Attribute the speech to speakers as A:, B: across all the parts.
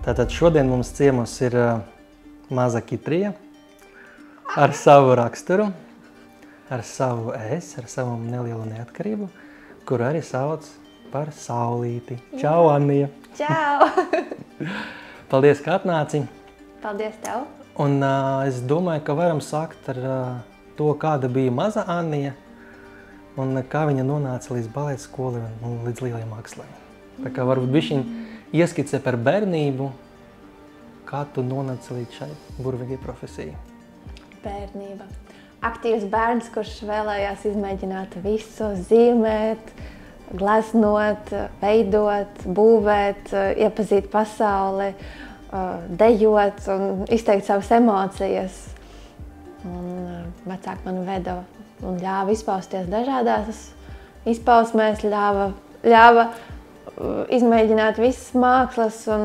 A: Tātad šodien mums ciemos ir maza Kitrija ar savu raksturu, ar savu ar savu nelielu neatkarību, kuru arī sauc par Saulīti. Čau, Annija!
B: Čau!
A: Paldies, ka atnāci!
B: Paldies tev!
A: Un es domāju, ka varam sākt ar to, kāda bija maza Annija un kā viņa nonāca līdz baleta skolai un līdz lielajai mākslai. Tā kā varbūt bišķiņ ieskicē par bērnību, kā tu nonāci līdz šai burvīgai profesijai.
B: Bērnība. Aktīvs bērns, kurš vēlējās izmēģināt visu, zīmēt, gleznot, veidot, būvēt, iepazīt pasauli, dejot un izteikt savas emocijas. Un vecāki mani veda un ļāva izpausties dažādās izpausmēs, ļāva izmēģināt visas mākslas un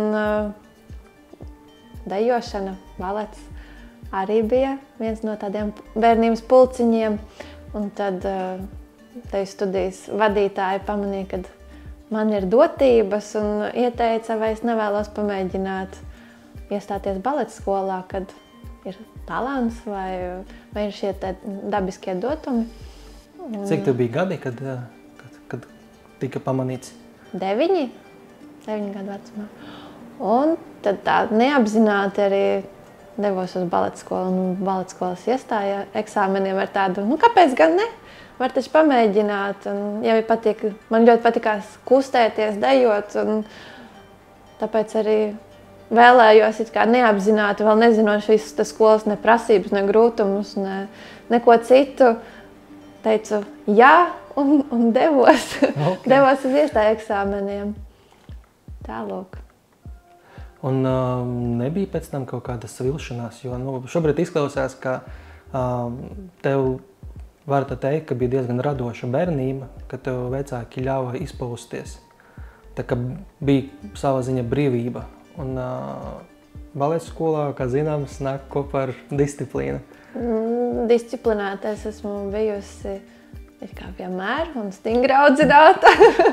B: dejošana, balets arī bija viens no tādiem bērnības pulciņiem. Un tad teju studijas vadītāji pamanīja, ka man ir dotības un ieteica, vai es nevēlos pamēģināt iestāties baleta skolā, kad ir talants vai ir šie dabiskie dotumi.
A: Cik tev bija gadi, kad tika pamanīts?
B: 9 gadu vecumā. Un tad tā neapzināti arī devos uz baleta skolu un baleta skolas iestāja eksāmeniem ar tādu, kāpēc gan ne? Var taču pamēģināt. Un, ja man ļoti patikās kustēties, dejot, un tāpēc arī vēlējos it kā neapzināti, vēl nezinot šīs skolas ne prasības, ne grūtumus, neko citu. Teicu jā un devos. Okay. Devos uz iestāju eksāmeniem. Tālūk.
A: Un nebija pēc tam kaut kādas vilšanās, jo šobrīd izklausās, ka tev var teikt, ka bija diezgan radoša bērnība, ka tev vecāki ļāva izpausties. Tā kā bija sava ziņa brīvība. Un baleta skolā, kā zināms, nāk kopā ar disciplīnu.
B: Disciplinētais esmu bijusi kā vienmēr un stingri audzināta.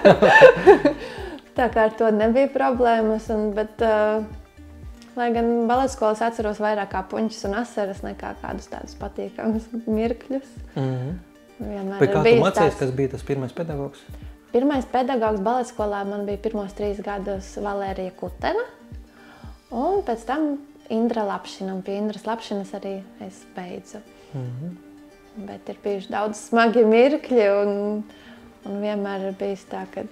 B: Tā kā ar to nebija problēmas, bet lai gan baleta skolas atceros vairāk kā puņķus un asaras nekā kādus tādus patīkamus mirkļus.
A: Bet kā tu mācījies, kas bija tas pirmais pedagogs?
B: Pirmais pedagogs baleta skolā man bija pirmos 3 gadus Valērija Kutena, un pēc tam Indra Lapšina, un pie Indras Lapšinas arī es beidzu. Bet ir bijuši daudz smagi mirkļi, un vienmēr ir bijis tā, ka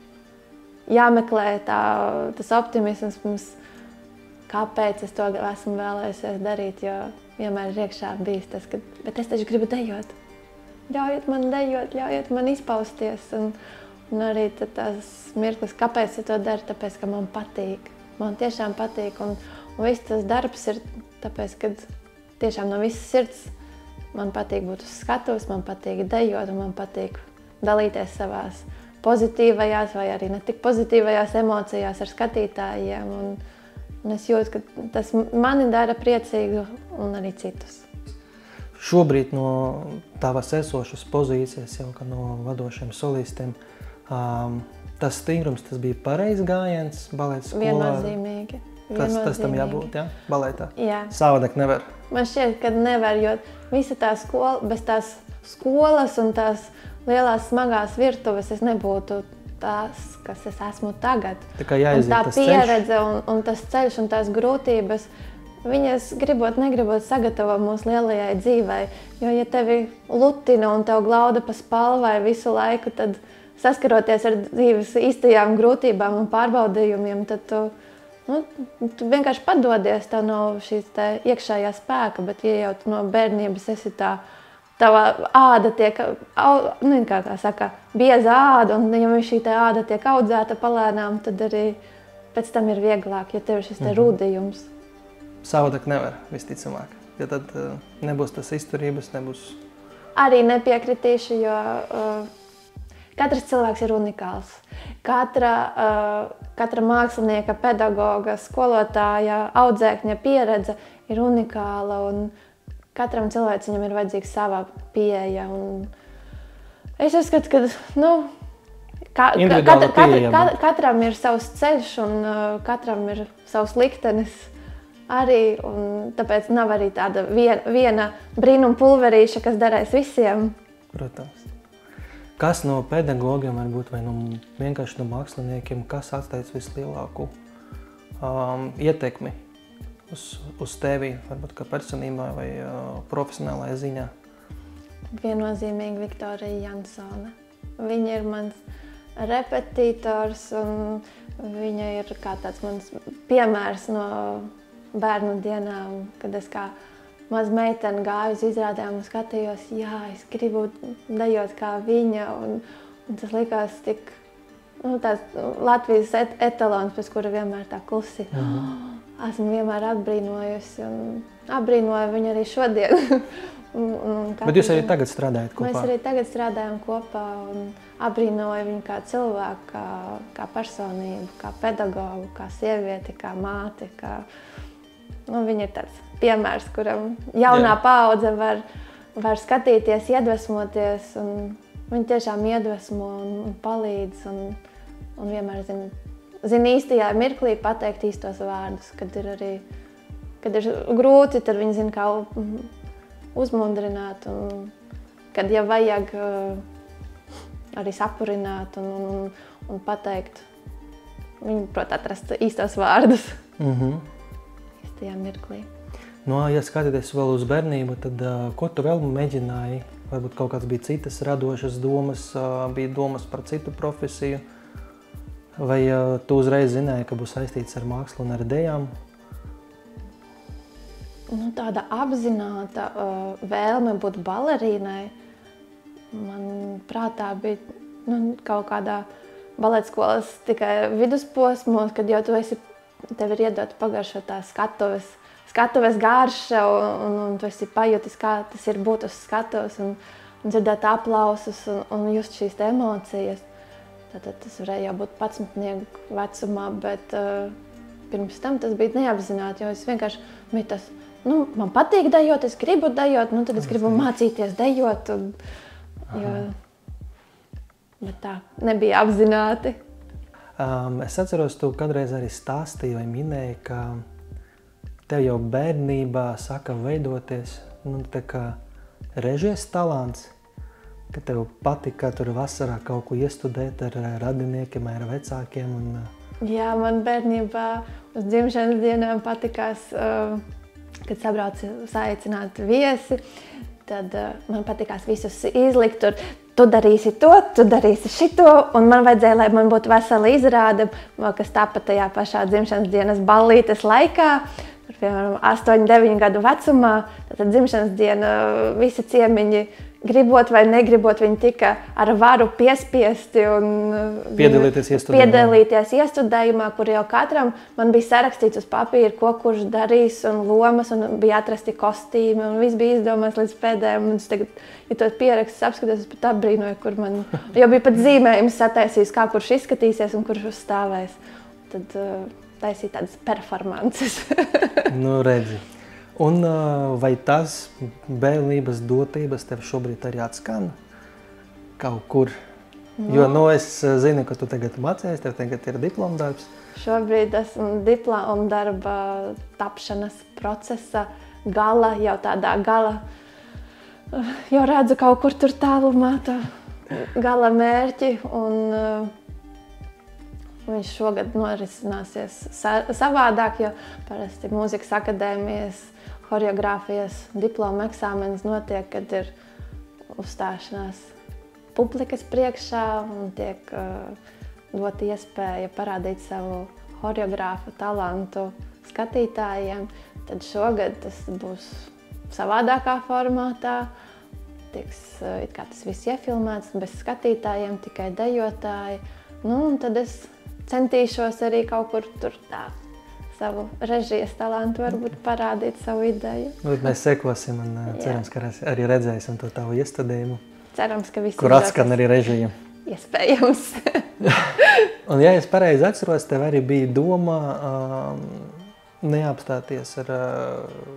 B: jāmeklē tas optimisms, kāpēc es to esmu vēlējusies darīt, jo vienmēr ir iekšā bijis tas, ka bet es taču gribu dejot. Ļaujiet man dejot, ļaujiet man izpausties, un arī tās mirklis, kāpēc es to daru, tāpēc, ka man patīk. Man tiešām patīk, un viss tas darbs ir tāpēc, ka tiešām no visas sirds man patīk būt uz skatuves, man patīk dejot, un man patīk dalīties savās pozitīvajās vai arī ne tik pozitīvajās emocijās ar skatītājiem. Un es jūtu, ka tas mani dara priecīgu un arī citus.
A: Šobrīd no tavas esošas pozīcijas, jau kā no vadošiem solistiem, tas stingrums, tas bija pareizs gājiens baleta skolā?
B: Viennozīmīgi.
A: Tas tam jābūt, ja? Baletā?
B: Jā.
A: Savādāk nevar?
B: Man šķiet, ka nevar, jo visa tā skola, bez tās skolas un tās lielās smagās virtuves es nebūtu tās, kas es esmu tagad.
A: Tā kā jāiziet tas ceļš.
B: Un tā pieredze un tas ceļš un tās grūtības, viņas gribot, negribot sagatavo mūsu lielajai dzīvei. Jo, ja tevi lutina un tev glauda pa spalvai visu laiku, tad saskaroties ar dzīves īstajām grūtībām un pārbaudījumiem, tad tu vienkārši padodies, tev nav šīs iekšējā spēka, bet ja jau no bērnības esi tava āda tiek, kā saka, bieza āda, un ja šī āda tiek audzēta palēnām, tad arī pēc tam ir vieglāk, ja tev ir šis rūdījums.
A: Savādāk nevar, visticamāk, jo tad nebūs tas izturības, nebūs...
B: Arī nepiekritīšu, jo katrs cilvēks ir unikāls. Katra mākslinieka, pedagoga, skolotāja, audzēkņa pieredze ir unikāla, un katram cilvēciņam ir vajadzīga sava pieeja. Un es uzskatu, ka Katram ir savs ceļš un katram ir savs liktenis arī, un tāpēc nav arī tāda viena brīnuma pulverīša, kas derēs visiem.
A: Protams. Kas no pedagogiem varbūt vai vienkārši no māksliniekiem, kas atstājas vislielāku ietekmi uz tevi, varbūt kā personībā vai profesionālajā ziņā?
B: Viennozīmīgi Viktorija Jansone. Viņa ir mans repetitors un viņa ir kā tāds mans piemērs no bērnu dienām, kad es kā maz meitene gāju uz izrādēm un skatījos, jā, es gribu dejot kā viņa, un tas likās tik, tās Latvijas etalons, pēc kura vienmēr tā klusi. Esmu vienmēr apbrīnojusi un apbrīnoju viņu arī šodien.
A: Bet jūs arī tagad strādājat kopā?
B: Mēs arī tagad strādājam kopā un apbrīnoju viņu kā cilvēku, kā personību, kā pedagogu, kā sievieti, kā māti. Viņa ir tāds piemērs, kuram jaunā paudze var skatīties, iedvesmoties. Viņa tiešām iedvesmo un palīdz un vienmēr zina īstajā mirklī pateikt īstos vārdus. Kad ir grūti, tad viņa zina, kā uzmundrināt, un kad ja vajag arī sapurināt un pateikt, viņi prot atrast īstos vārdus īstajā mirklī.
A: Ja skatīties vēl uz bērnību, tad ko tu vēl mēģināji? Varbūt kaut kāds bija citas radošas domas, bija domas par citu profesiju, vai tu uzreiz zināji, ka būs saistīts ar mākslu un ar dejām?
B: Tāda apzināta vēlme būt balerīnai man prātā bija kaut kādā baletskolas tikai vidusposmos, kad jau tev ir iedota pagaršo tā skatuves garša un tu esi pajutis, kā tas ir būt uz skatuves un dzirdēt aplausus un just šīs emocijas. Tātad tas varēja jau būt 11 vecumā, bet pirms tam tas bija neapzināti, jo es vienkārši biju tas, man patīk dejot, es gribu dejot, tad es gribu mācīties dejot, bet tā nebija apzināti.
A: Es atceros, tu kādreiz arī stāstīji vai minēji, ka tev jau bērnībā saka veidoties, tā kā režijas talants, ka tev patika tur vasarā kaut ko iestudēt ar radiniekiem, ar vecākiem.
B: Jā, man bērnībā uz dzimšanas dienām patikās, kad sabraucu saaicināt viesi, tad man patikās visus izlikt tur. Tu darīsi to, tu darīsi šito, un man vajadzēja, lai man būtu vesela izrāde, kas tāpat tajā pašā dzimšanas dienas ballītes laikā, piemēram, 8-9 gadu vecumā, tad dzimšanas diena visi ciemiņi, gribot vai negribot, viņi tika ar varu piespiesti un piedalīties iestudējumā, kur jau katram man bija sarakstīts uz papīra, ko kurš darīs un lomas, un bija atrasti kostīmi, un viss bija izdomāts līdz pēdējiem. Un es tagad, ja tos pierakstus apskatos, es pat apbrīnoju, kur man jau bija pat zīmējums sataisījis, kā kurš izskatīsies un kurš uzstāvēs. Tad taisīja tādas performances.
A: Redzi. Un vai tas bērnības dotības tev šobrīd arī atskan kaut kur? Jo es zinu, ka tu tagad mācies, tev tagad ir diplomdarbs.
B: Šobrīd esmu diplomdarba tapšanas procesa gala, jau redzu kaut kur tur tālumā tā gala mērķi. Un viņš šogad norisināsies savādāk, jo parasti mūzikas akadēmijas horeogrāfijas diploma eksāmenis notiek, kad ir uzstāšanās publikas priekšā un tiek dot iespēja parādīt savu horeogrāfu talantu skatītājiem. Tad šogad tas būs savādākā formātā. Tiks it kā tas viss iefilmēts, bez skatītājiem, tikai dejotāji. Un tad es centīšos arī kaut kur tur tā savu režijas talantu, varbūt parādīt savu ideju.
A: Mēs sekosim un cerams, ka arī redzēsim to tavu iestudējumu.
B: Cerams, ka visi
A: kur atskan arī režija.
B: Iespējams.
A: Un ja es pareizi atceros, tev arī bija doma neapstāties ar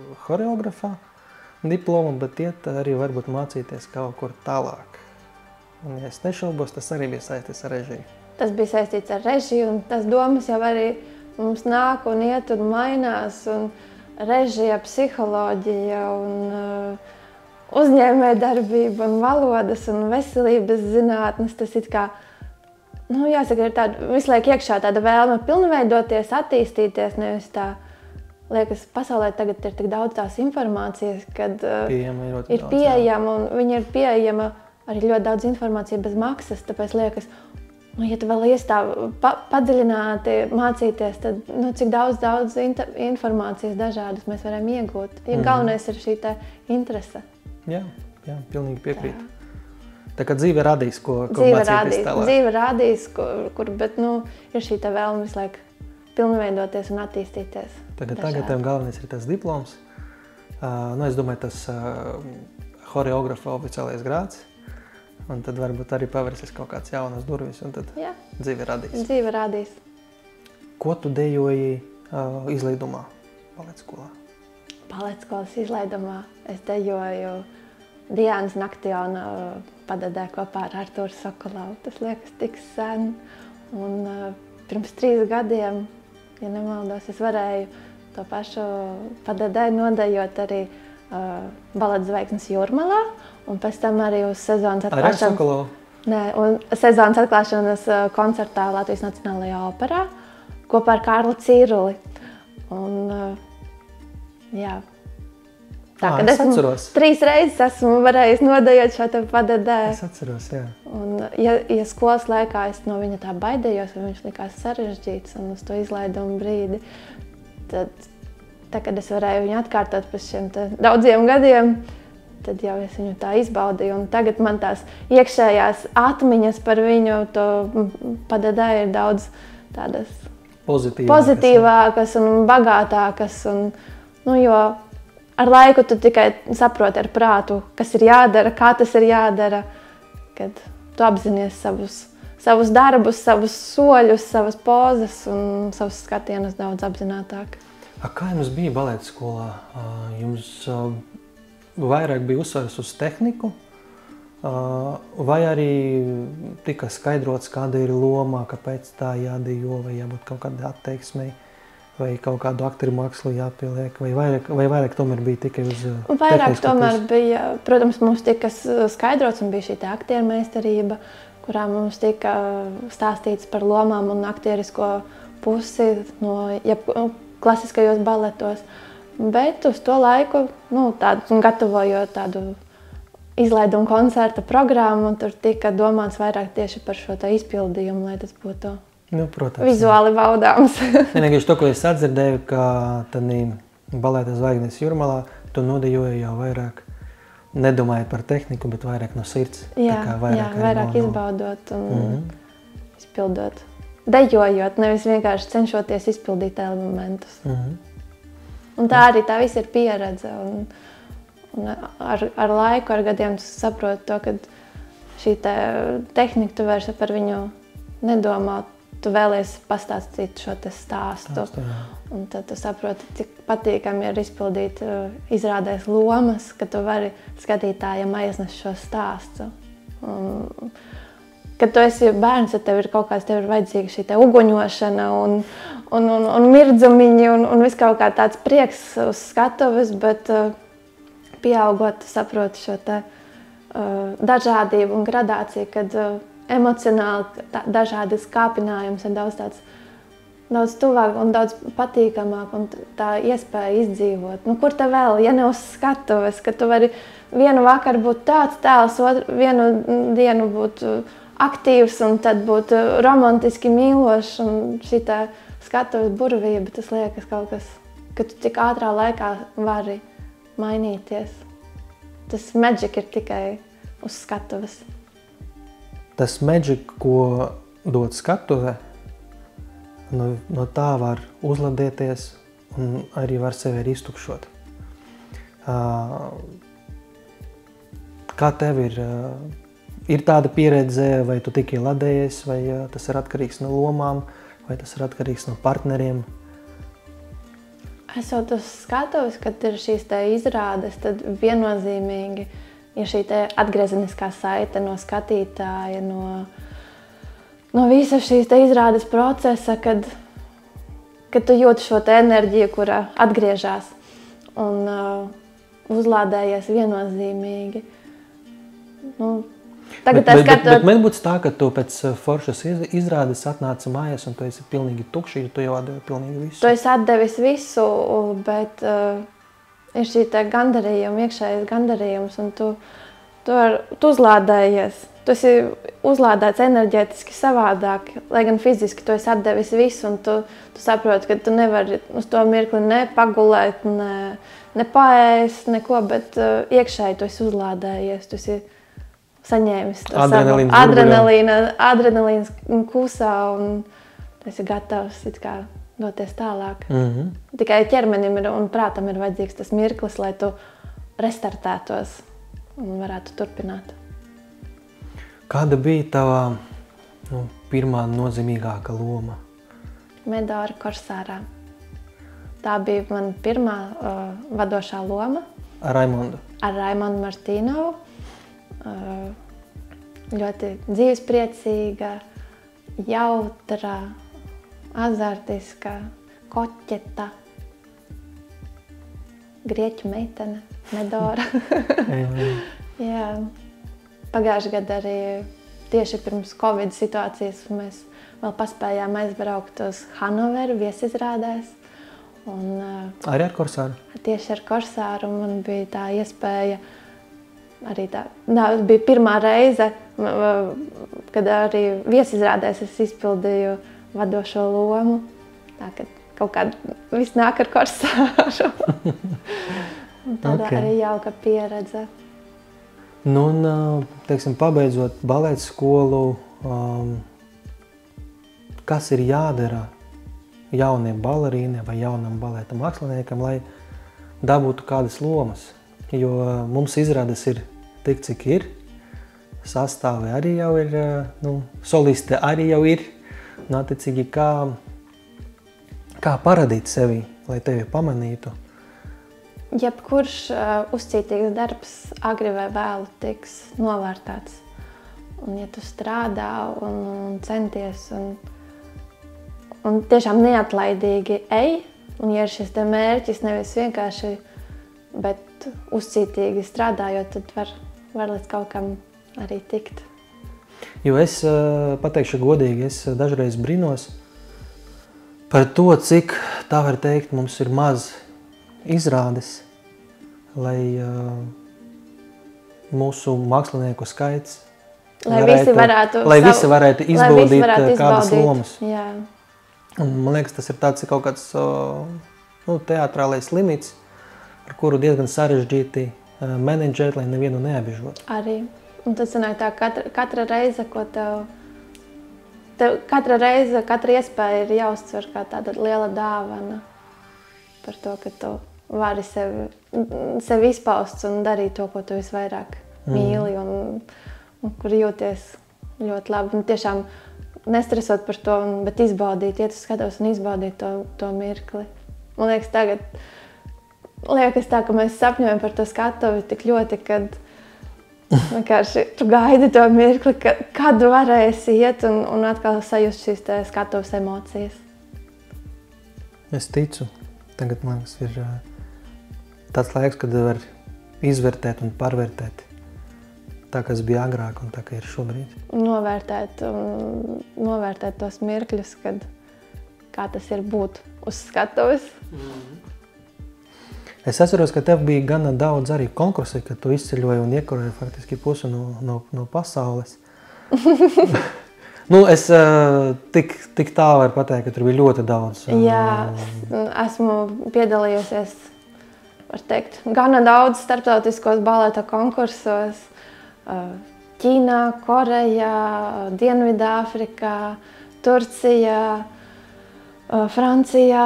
A: horeografā diplomu, bet iet arī varbūt mācīties kaut kur tālāk. Un, ja es nešaubos, tas arī bija saistīts ar režiju.
B: Tas bija saistīts ar režiju, un tas domas jau arī mums nāk un iet un mainās. Un režija, psiholoģija un uzņēmējdarbība un valodas un veselības zinātnes. Tas it kā, jāsaka, ir tāda visu laiku iekšā tāda vēlme pilnveidoties, attīstīties, nevis tā. Liekas, pasaulē tagad ir tik daudz tās informācijas, kad ir pieejama, un viņa ir pieejama arī ļoti daudz informācija bez maksas, tāpēc liekas, ja tu vēl padziļināti mācīties, tad cik daudz informācijas dažādas mēs varam iegūt. Ja galvenais ir šī tā interese.
A: Jā, pilnīgi piekrītu. Tā kā dzīve radīs, ko mācīties tālāk.
B: Dzīve radīs, bet ir šī tā vēlme visu laiku pilnveidoties un attīstīties.
A: Tagad tev galvenais ir tas diploms. Es domāju, tas horeografa oficiālais grāds. Un tad varbūt arī pavērsies kaut kāds jaunas durvis, un tad dzīve radīs.
B: Dzīve radīs.
A: Ko tu dejoji izlaidumā, baletskolā?
B: Baletskolas izlaidumā es dejoju Diānas Naktiona padedē kopā ar Artūru Sokolovu. Tas liekas tik sen. Un pirms 3 gadiem, ja nemaldos, es varēju to pašu padedē nodejot arī baleta zvaigznes Jūrmalā. Un pēc tam arī uz sezonas atklāšanas, sezonas atklāšanas koncertā Latvijas Nacionālajā operā kopā ar Kārli Cīruli. Un,
A: es atceros.
B: 3 reizes esmu varējis nodejot šo te padedē.
A: Es atceros, jā.
B: Un, ja skolas laikā es no viņa tā baidējos, un viņš likās sarežģīts un uz to izlaidumu brīdi, tad, kad es varēju viņu atkārtot pēc šiem daudziem gadiem, tad jau es viņu tā izbaudīju, un tagad man tās iekšējās atmiņas par viņu to padedē ir daudz tādas pozitīvākas un bagātākas, jo ar laiku tu tikai saproti ar prātu, kas ir jādara, kā tas ir jādara, kad tu apzinies savus darbus, savus soļus, savas pozas un savus skatienus daudz apzinātāk.
A: Kā jums bija baleta skolā? Jums vairāk bija uzsvars uz tehniku, vai arī tika skaidrots, kāda ir loma, kāpēc tā jādejo, vai jābūt kaut kādai atteiksmei, vai kaut kādu aktieru mākslu jāpieliek, vai vairāk tomēr bija tikai uz tehnisko?
B: Vairāk tomēr bija, protams, mums tika skaidrots un bija šī aktieru meistarība, kurā mums tika stāstīts par lomām un aktierisko pusi klasiskajos baletos. Bet uz to laiku, gatavojot tādu izlaidumu koncerta programmu, tur tika domāts vairāk tieši par šo izpildījumu, lai tas būtu vizuāli baudāms.
A: Vienīgais to, ko es atdzirdēju, ka tādī baleta zvaigznes Jūrmalā tu nodejoji jau vairāk, nedomājot par tehniku, bet vairāk no sirds.
B: Vairāk izbaudot un izpildot. Dejojot, nevis vienkārši cenšoties izpildīt elementus. Un tā arī tā viss ir pieredze. Un ar laiku, ar gadiem tu saproti to, ka šī tehnika, tu vairs par viņu nedomā. Tu vēlies pastāstīt šo stāstu. Un tad tu saproti, cik patīkami ir izpildīt izrādēs lomas, ka tu vari skatītājiem aiznest šo stāstu. Kad tu esi bērns, tad tev ir vajadzīga šī uguņošana un mirdzumiņi un viss kaut kā tāds prieks uz skatuves, bet pieaugot saproti šo dažādību un gradāciju, kad emocionāli dažādas kāpinājums ir daudz tuvāk un daudz patīkamāk un tā iespēja izdzīvot. Kur te vēl, ja ne uz skatuves, ka tu vari vienu vakaru būt tāds tēls, vienu dienu būt aktīvs un tad būt romantiski mīlošs un šī skatuves burvība, tas liekas kaut kas, ka tu tik ātrā laikā vari mainīties. Tas magic ir tikai uz skatuves.
A: Tas magic, ko dod skatuve, no tā var uzladēties un arī var sevi arī iztukšot. Kā tev ir tāda pieredze, vai tu tikai ladējies, vai tas ir atkarīgs no lomām, vai tas ir atkarīgs no partneriem?
B: Esot uz skatuves, kad ir šīs izrādes, tad viennozīmīgi ir šī atgriezeniskā saite no skatītāja, no visas šīs izrādes procesa, kad tu jūti šo enerģiju, kura atgriežas un uzlādējies viennozīmīgi.
A: Bet man būtu tā, ka tu pēc foršas izrādes atnāci mājās un tu esi pilnīgi tukši, jo tu jau atdevi pilnīgi visu.
B: Tu esi atdevis visu, bet ir šī gandarījuma, iekšējais gandarījums, un tu uzlādējies. Tu esi uzlādēts enerģētiski savādāk, lai gan fiziski tu esi atdevis visu, un tu saproti, ka tu nevari uz to mirkli ne pagulēt, ne paēst, neko, bet iekšēji tu esi uzlādējies, tu esi saņēmis to adrenalīns kusā, un tu esi gatavs doties tālāk. Tikai ķermenim un prātam ir vajadzīgs tas mirklis, lai tu restartētos un varētu turpināt.
A: Kāda bija tava pirmā nozīmīgākā loma?
B: Medora Korsārā. Tā bija mana pirmā vadošā loma.
A: Ar Raimondu?
B: Ar Raimondu Martīnovu. Ļoti dzīvespriecīga, jautra, azartiska, koķeta, grieķu meitene, Medora. Jā. Pagājušajā gadā arī tieši pirms Covid situācijas mēs vēl paspējām aizbraukt uz Hanoveru viesizrādēs.
A: Arī ar Korsāru?
B: Tieši ar Korsāru man bija tā iespēja. Arī tā bija pirmā reize, kad arī viesizrādēs es izpildīju vadošo lomu. Tā, ka kaut kāda viss nāk ar Korsāru. Tāda arī jauka pieredze.
A: Teiksim, pabeidzot baleta skolu, kas ir jādara jauniem balerīniem vai jaunam baleta māksliniekam, lai dabūtu kādas lomas? Jo mums izrādes ir tik, cik ir, sastāvi arī jau ir, soliste arī jau ir, un attiecīgi kā parādīt sevi, lai tevi pamanītu?
B: Jebkurš uzcītīgs darbs agri vai vēlu tiks novērtēts. Un ja tu strādā un centies un tiešām neatlaidīgi ej, un ja ir šis te mērķis nevis vienkārši, bet uzcītīgi strādājot, tad var līdz kaut kam arī tikt.
A: Jo es pateikšu godīgi, es dažreiz brīnos par to, cik, tā var teikt, mums ir maz izrādes, lai mūsu mākslinieku skaits
B: lai visi
A: varētu izbaudīt kādas lomas.
B: Jā.
A: Un, man liekas, tas ir tāds kaut kāds teātrālais limits, ar kuru diezgan sarežģīti menedžēt, lai nevienu neapbežot.
B: Arī. Un tad sanāk tā, katra reize, ko katra iespēja ir jāuztver kā tāda liela dāvana par to, ka tu vari sevi izpaust un darīt to, ko tu visvairāk mīli un kur jūties ļoti labi. Un tiešām nestresot par to, bet izbaudīt, iet uz skatos un izbaudīt to mirkli. Man liekas, tagad tā, ka mēs sapņojam par to skatuvi tik ļoti, kad vienkārši tu gaidi to mirkli, kad varēsi iet un atkal sajust šīs skatuves emocijas.
A: Es ticu. Tagad, man liekas, ir tāds laiks, kad var izvērtēt un pārvērtēt tā, kas bija agrāk un tā, ka ir šobrīd.
B: Novērtēt tos mirkļus, kā tas ir būt uz skatuves.
A: Es atceros, ka tev bija gana daudz arī konkursi, kad tu izceļoji un iekurēji faktiski pusi no pasaules. Es tik tā varu pateikt, ka tur bija ļoti daudz.
B: Jā, esmu piedalījusies, var teikt, gana daudz starptautiskos baleta konkursos. Ķīnā, Korejā, Dienvidāfrikā, Turcijā, Francijā,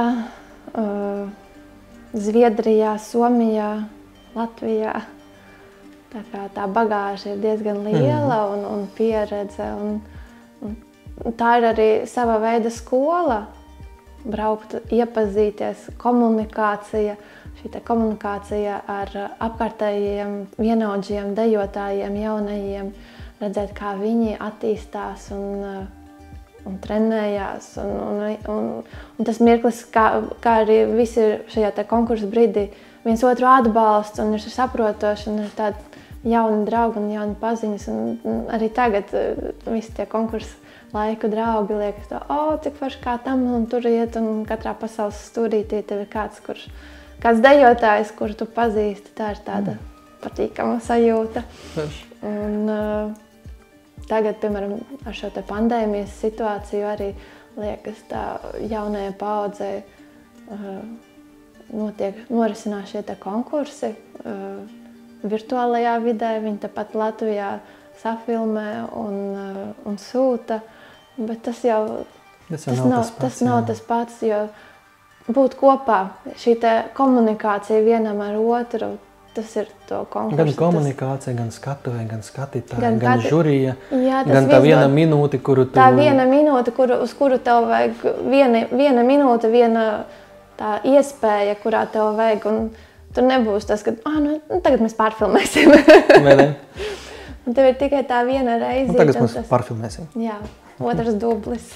B: Zviedrijā, Somijā, Latvijā. Tā bagāža ir diezgan liela un pieredze. Un tā ir arī sava veida skola, braukt, iepazīties, komunikācija, šī komunikācija ar apkārtējiem vienaudžiem, dejotājiem, jaunajiem, redzēt, kā viņi attīstās un trenējās. Un tas mirklis, kā arī visi šajā konkursa brīdī viens otru atbalsts un ir saprotoši un ir tādi jauni draugi un jauni paziņas. Un arī tagad visi tie konkursa laiku draugi liekas, cik forši kā tam un tur iet un katrā pasaules stūrītī tev ir kāds dejotājs, kuru tu pazīsti. Tā ir tāda patīkama sajūta. Un tagad, piemēram, ar šo pandēmijas situāciju arī liekas tā jaunajai paaudzei norisinās šie konkursi virtuālajā vidē. Viņi tāpat Latvijā safilmē un sūta, bet tas nav tas pats, jo būt kopā, šī komunikācija vienam ar otru, tas ir to konkursu.
A: Gan komunikācija, gan skatuvē, gan skatītāji, gan žurija, gan tā viena minūte, kuru tu...
B: Tā viena minūte, uz kuru tev vajag viena minūte, viena tā iespēja, kurā tev vajag, un tur nebūs tas, ka tagad mēs pārfilmēsim.
A: Vai ne?
B: Un tev ir tikai tā viena reize.
A: Un tagad mēs pārfilmēsim.
B: Jā, otrs dublis.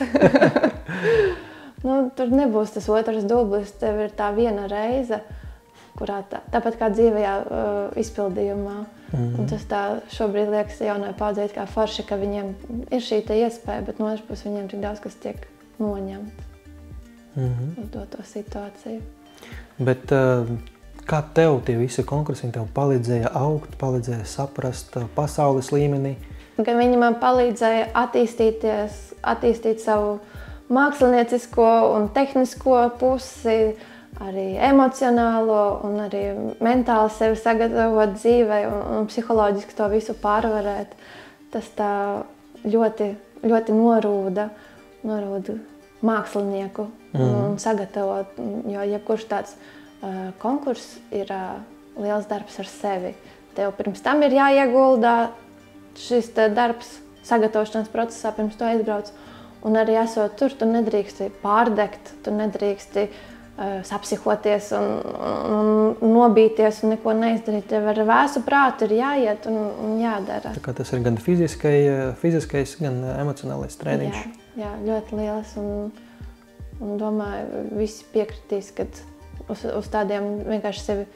B: Tur nebūs tas otrs dublis, tev ir tā viena reize, kurā tāpat kā dzīvajā izpildījumā. Un tas tā šobrīd liekas jaunai paudzei kā forši, ka viņiem ir šī iespēja, bet no otras puses viņiem tik daudz, kas tiek noņemts uz to situāciju.
A: Bet kā tev tie visi konkursi tev palīdzēja augt, palīdzēja saprast pasaules līmenī?
B: Gan viņi man palīdzēja attīstīt savu māksliniecisko un tehnisko pusi, arī emocionālo un arī mentāli sevi sagatavot dzīvei un psiholoģiski to visu pārvarēt. Tas tā ļoti, ļoti norūda mākslinieku un sagatavot, jo jebkurš tāds konkurss ir liels darbs ar sevi. Tev pirms tam ir jāieguldā šis darbs sagatavošanās procesā, pirms to aizbrauc. Un arī esot tur, tu nedrīksti pārdegt, tu nedrīksti sapsihoties un nobīties un neko neizdarīt. Tev ar vēsu prātu ir jāiet un jādara. Tā
A: kā tas ir gan fiziskais, gan emocionālais treniņš.
B: Jā, ļoti liels. Un domāju, visi piekritīs, ka uz tādiem vienkārši sevi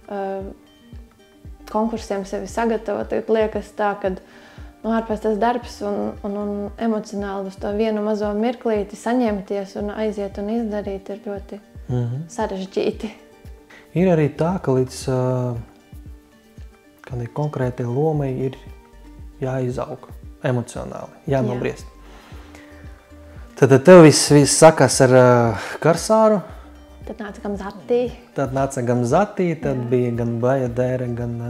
B: konkursiem sevi sagatavot. Liekas tā, ka ārpēc tas darbs un emocionāli uz to vienu mazo mirklīti saņemties un aiziet un izdarīt ir ļoti sarežģīti.
A: Ir arī tā, ka līdz kādai konkrētai lomai ir jāizaug emocionāli, jānobriest. Tad tev viss sakās ar Karsāru.
B: Tad nāca
A: Gamzatī, tad bija gan Bajadēra,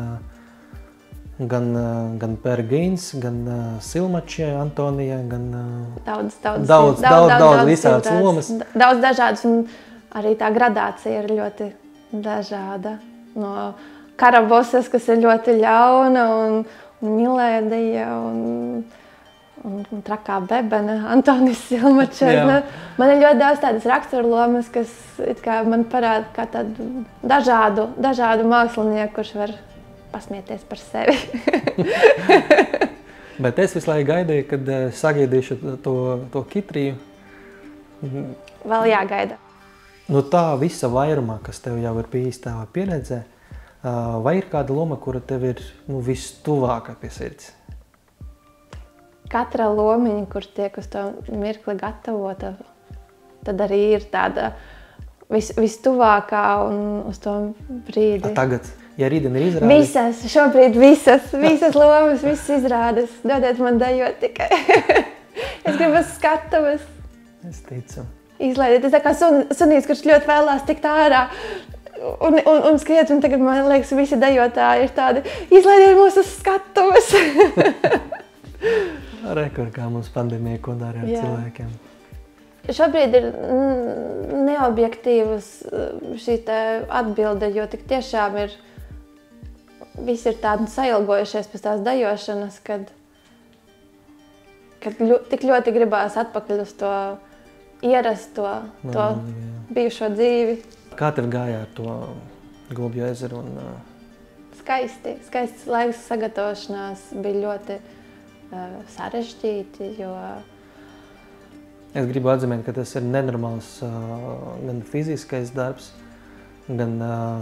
A: gan Pergīns, gan Silmačie, Antonija, gan daudz visādas lomas.
B: Daudz dažādas, un arī tā gradācija ir ļoti dažāda. No Karabosas, kas ir ļoti ļauna, un Milēdija, un trakā Bebene, Antonis Silmačs. Man ir ļoti daudz tādas raksturlomas, kas man parāda kā tādu dažādu mākslinieku, kurš var pasmieties par sevi.
A: Bet es visu laiku gaidīju, kad sagaidīšu to Kitriju.
B: Vēl jāgaida.
A: No tā visa vairumā, kas tev jau ir bijis tava pieredzē, vai ir kāda loma, kura tev ir vistuvākā pie sirds?
B: Katra lomiņa, kur tiek uz to mirkli gatavota, tad arī ir tāda vistuvākā un uz to brīdi.
A: Tagad, ja rītdien ir izrādes?
B: Šobrīd visas lomas, visas izrādes. Dodiet man dejot tikai. Es gribu skatuves.
A: Es ticu.
B: Izlaidiet. Es tā kā sunīts, kurš ļoti vēlās tikt ārā un skriet, un tagad, man liekas, visi dejotāji ir tādi, izlaidiet mūs uz skatuves.
A: Rekord, kā mums pandēmija, ko dara ar cilvēkiem.
B: Šobrīd ir neobjektīvas šī atbilde, jo tik tiešām visi ir tādi sailgojušies pēc tās dejošanas, kad tik ļoti gribās atpakaļ uz to ierast to bijušo dzīvi.
A: Kā tev gāja ar to Gulbju ezeru?
B: Skaists laiks sagatavošanās bija ļoti sarežģīti, jo...
A: Es gribu atzīmēt, ka tas ir nenormāls gan fiziskais darbs, gan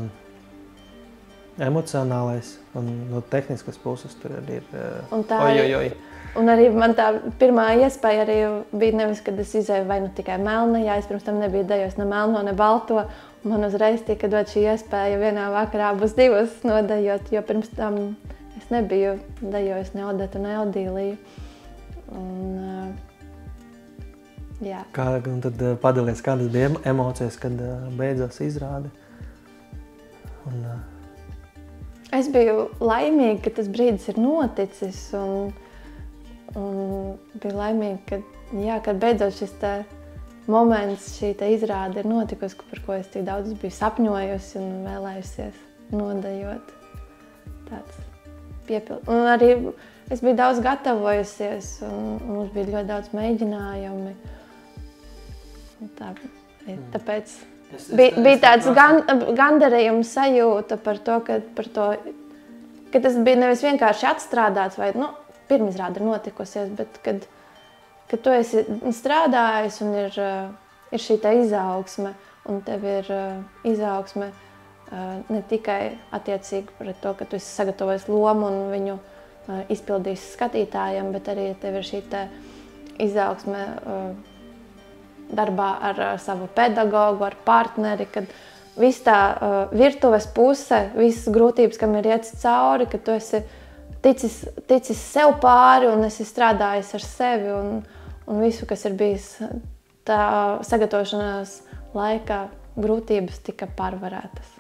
A: emocionālais un no tehniskas puses tur arī ir
B: Un arī man tā pirmā iespēja arī bija nevis, kad es izēju vai nu tikai melnajā, es pirms tam nebiju dejojis ne melno, ne balto, un man uzreiz tika dot šī iespēja vienā vakarā abas divas nodejot, jo pirms tam es nebiju dejojis ne Odetu, ne Odīliju. Jā.
A: Un tad padalies, kādas bija emocijas, kad beidzās izrāde?
B: Es biju laimīga, ka tas brīdis ir noticis, un biju laimīga, kad beidzot šis moments, šī izrāde ir notikusi, par ko es tik daudz biju sapņojusi un vēlējusies nodejot. Tāds piepildījums. Un arī es biju daudz gatavojusies, un mums bija ļoti daudz mēģinājumi. Tāpēc bija tāds gandarījums sajūta par to, ka tas bija nevis vienkārši atstrādāts vai, pirmizrāde ir notikusies, bet kad tu esi strādājis un ir šī izaugsme, un tev ir izaugsme ne tikai attiecīgi par to, ka tu esi sagatavojis lomu un viņu izpildījis skatītājiem, bet arī tev ir šī izaugsme darbā ar savu pedagogu, ar partneri, kad viss tā virtuves puse, visas grūtības, kam ir iet cauri, ka tu esi ticis sev pāri un esi strādājis ar sevi un visu, kas ir bijis tā sagatavošanās laikā, grūtības tika pārvarētas.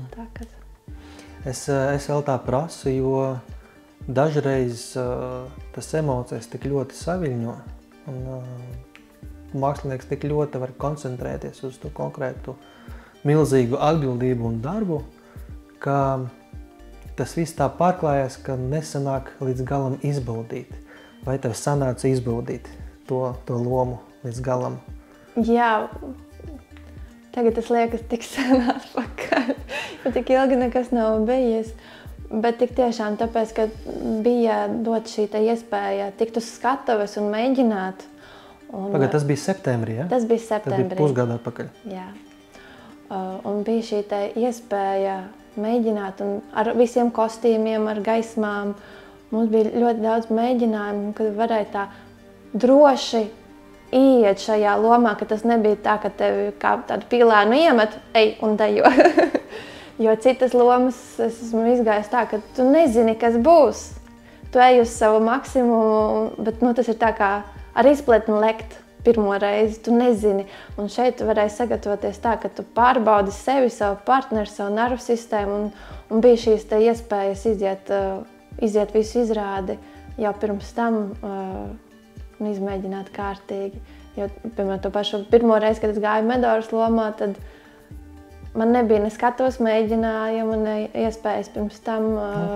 A: Es vēl tā prasu, jo dažreiz tas emocijas tik ļoti saviļņo un mākslinieks tik ļoti var koncentrēties uz to konkrētu milzīgu atbildību un darbu, ka tas viss tā pārklājās, ka nesanāk līdz galam izbaudīt. Vai tev sanāca izbaudīt to lomu līdz galam?
B: Jā, tagad tas liekas tik sen atpakaļ, jo tik ilgi nekas nav bijis. Bet tik tiešām tāpēc, ka bija dot šī iespēja tikt uz skatuves un mēģināt.
A: Pagad, tas bija septembrī, ja?
B: Tas bija septembrī.
A: Tas bija pusgadu atpakaļ.
B: Jā. Un bija šī iespēja mēģināt un ar visiem kostīmiem, ar gaismām. Mums bija ļoti daudz mēģinājumu, kad varēja tā droši ieiet šajā lomā, ka tas nebija tā, ka tevi kā tādu pīlēnu iemet, ej un dejo. Jo citas lomas es esmu izgājis tā, ka tu nezini, kas būs. Tu ej uz savu maksimumu, bet tas ir tā kā ar izpletni lekt. Pirmo reizi, tu nezini. Un šeit varēja sagatavoties tā, ka tu pārbaudi sevi, savu partneri, savu nervu sistēmu un bija šīs iespējas iziet visu izrādi jau pirms tam un izmēģināt kārtīgi. Jo, piemēram, to pašu pirmo reizi, kad es gāju Medoras lomā, tad man nebija ne skatuves mēģinājumu, ne iespējas pirms tam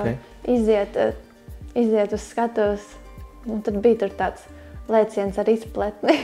B: iziet uz skatuves. Un tad bija tur tāds lēciens ar izpletni.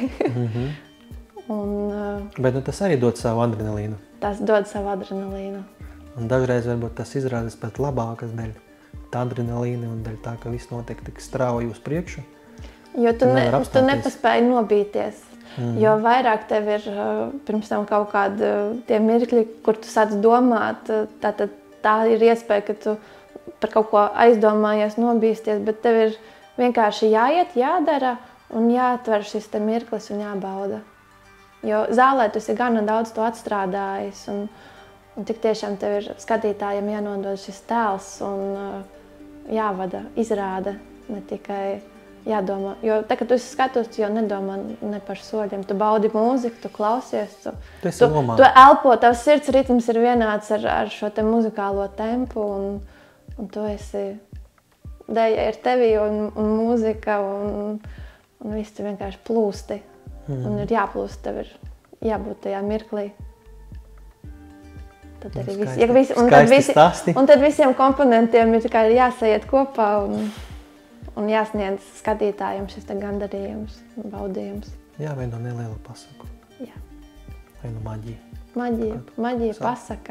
A: Bet tas arī dod savu adrenalīnu.
B: Tas dod savu adrenalīnu.
A: Un dažreiz varbūt tas izrādes pat labākas dēļ tā adrenalīna un dēļ tā, ka viss notiek tik strauji uz priekšu.
B: Jo tu nepaspēji nobīties. Jo vairāk tev ir pirms tam kaut kādi tie mirkļi, kur tu sāc domāt, tā ir iespēja, ka tu par kaut ko aizdomājies, nobīsties, bet tev ir vienkārši jāiet, jādara, un jāatver šis mirklis un jābauda. Jo zālē tu esi gana daudz to atstrādājis, un tik tiešām tev ir skatītājiem jānodod šis tēls un jāvada izrāde, ne tikai jādomā. Jo tā, kad tu esi skatos, tu jau nedomā ne par soļiem. Tu baudi mūziku, tu klausies, tu elpo, tavs sirds ritms ir vienāds ar šo te muzikālo tempu, un tu esi, dēja ir tevi un mūzika, un viss tu vienkārši plūsti. Un ir jāplūst, tev ir jābūt tajā mirklī. Tad arī tad visiem komponentiem ir jāsajiet kopā un jāsniedz skatītājiem šis gandarījums un baudījums.
A: Jāveido neliela pasaku. vai nu maģija?
B: Maģija pasaka,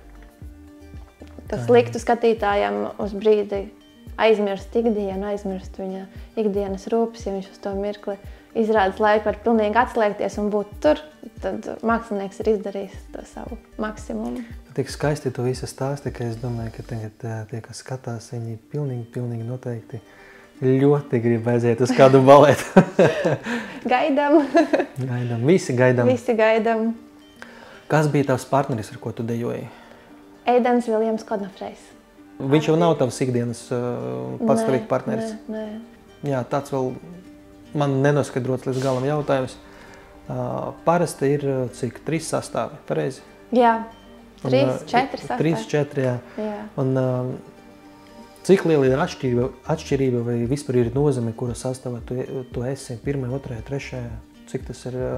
B: kas liktu skatītājam uz brīdi aizmirst ikdienu, aizmirst viņa ikdienas rūpes, ja viņš uz to mirkli izrādas laiku var pilnīgi atslēgties un būt tur, tad mākslinieks ir izdarījis to savu maksimumu.
A: Tik skaisti to visu stāsti, ka es domāju, ka tagad tie, kas skatās, viņi pilnīgi noteikti ļoti grib aiziet uz kādu baletu.
B: Gaidām.
A: Visi gaidām. Kas bija tavs partneris, ar ko tu dejoji?
B: Eidens Viljams Konafrejs.
A: Viņš jau nav tavs ikdienas patstāvīgi partneris?
B: Nē.
A: Jā, tāds vēl man nenoskaidrots līdz galam jautājums. Parasti ir cik? 3 sastāvi, pareizi?
B: Jā, 3-4 sastāvi.
A: 3-4, jā. Un cik liela ir atšķirība vai vispār ir nozīme, kura sastāvā tu esi 1., 2., 3. Cik tas ir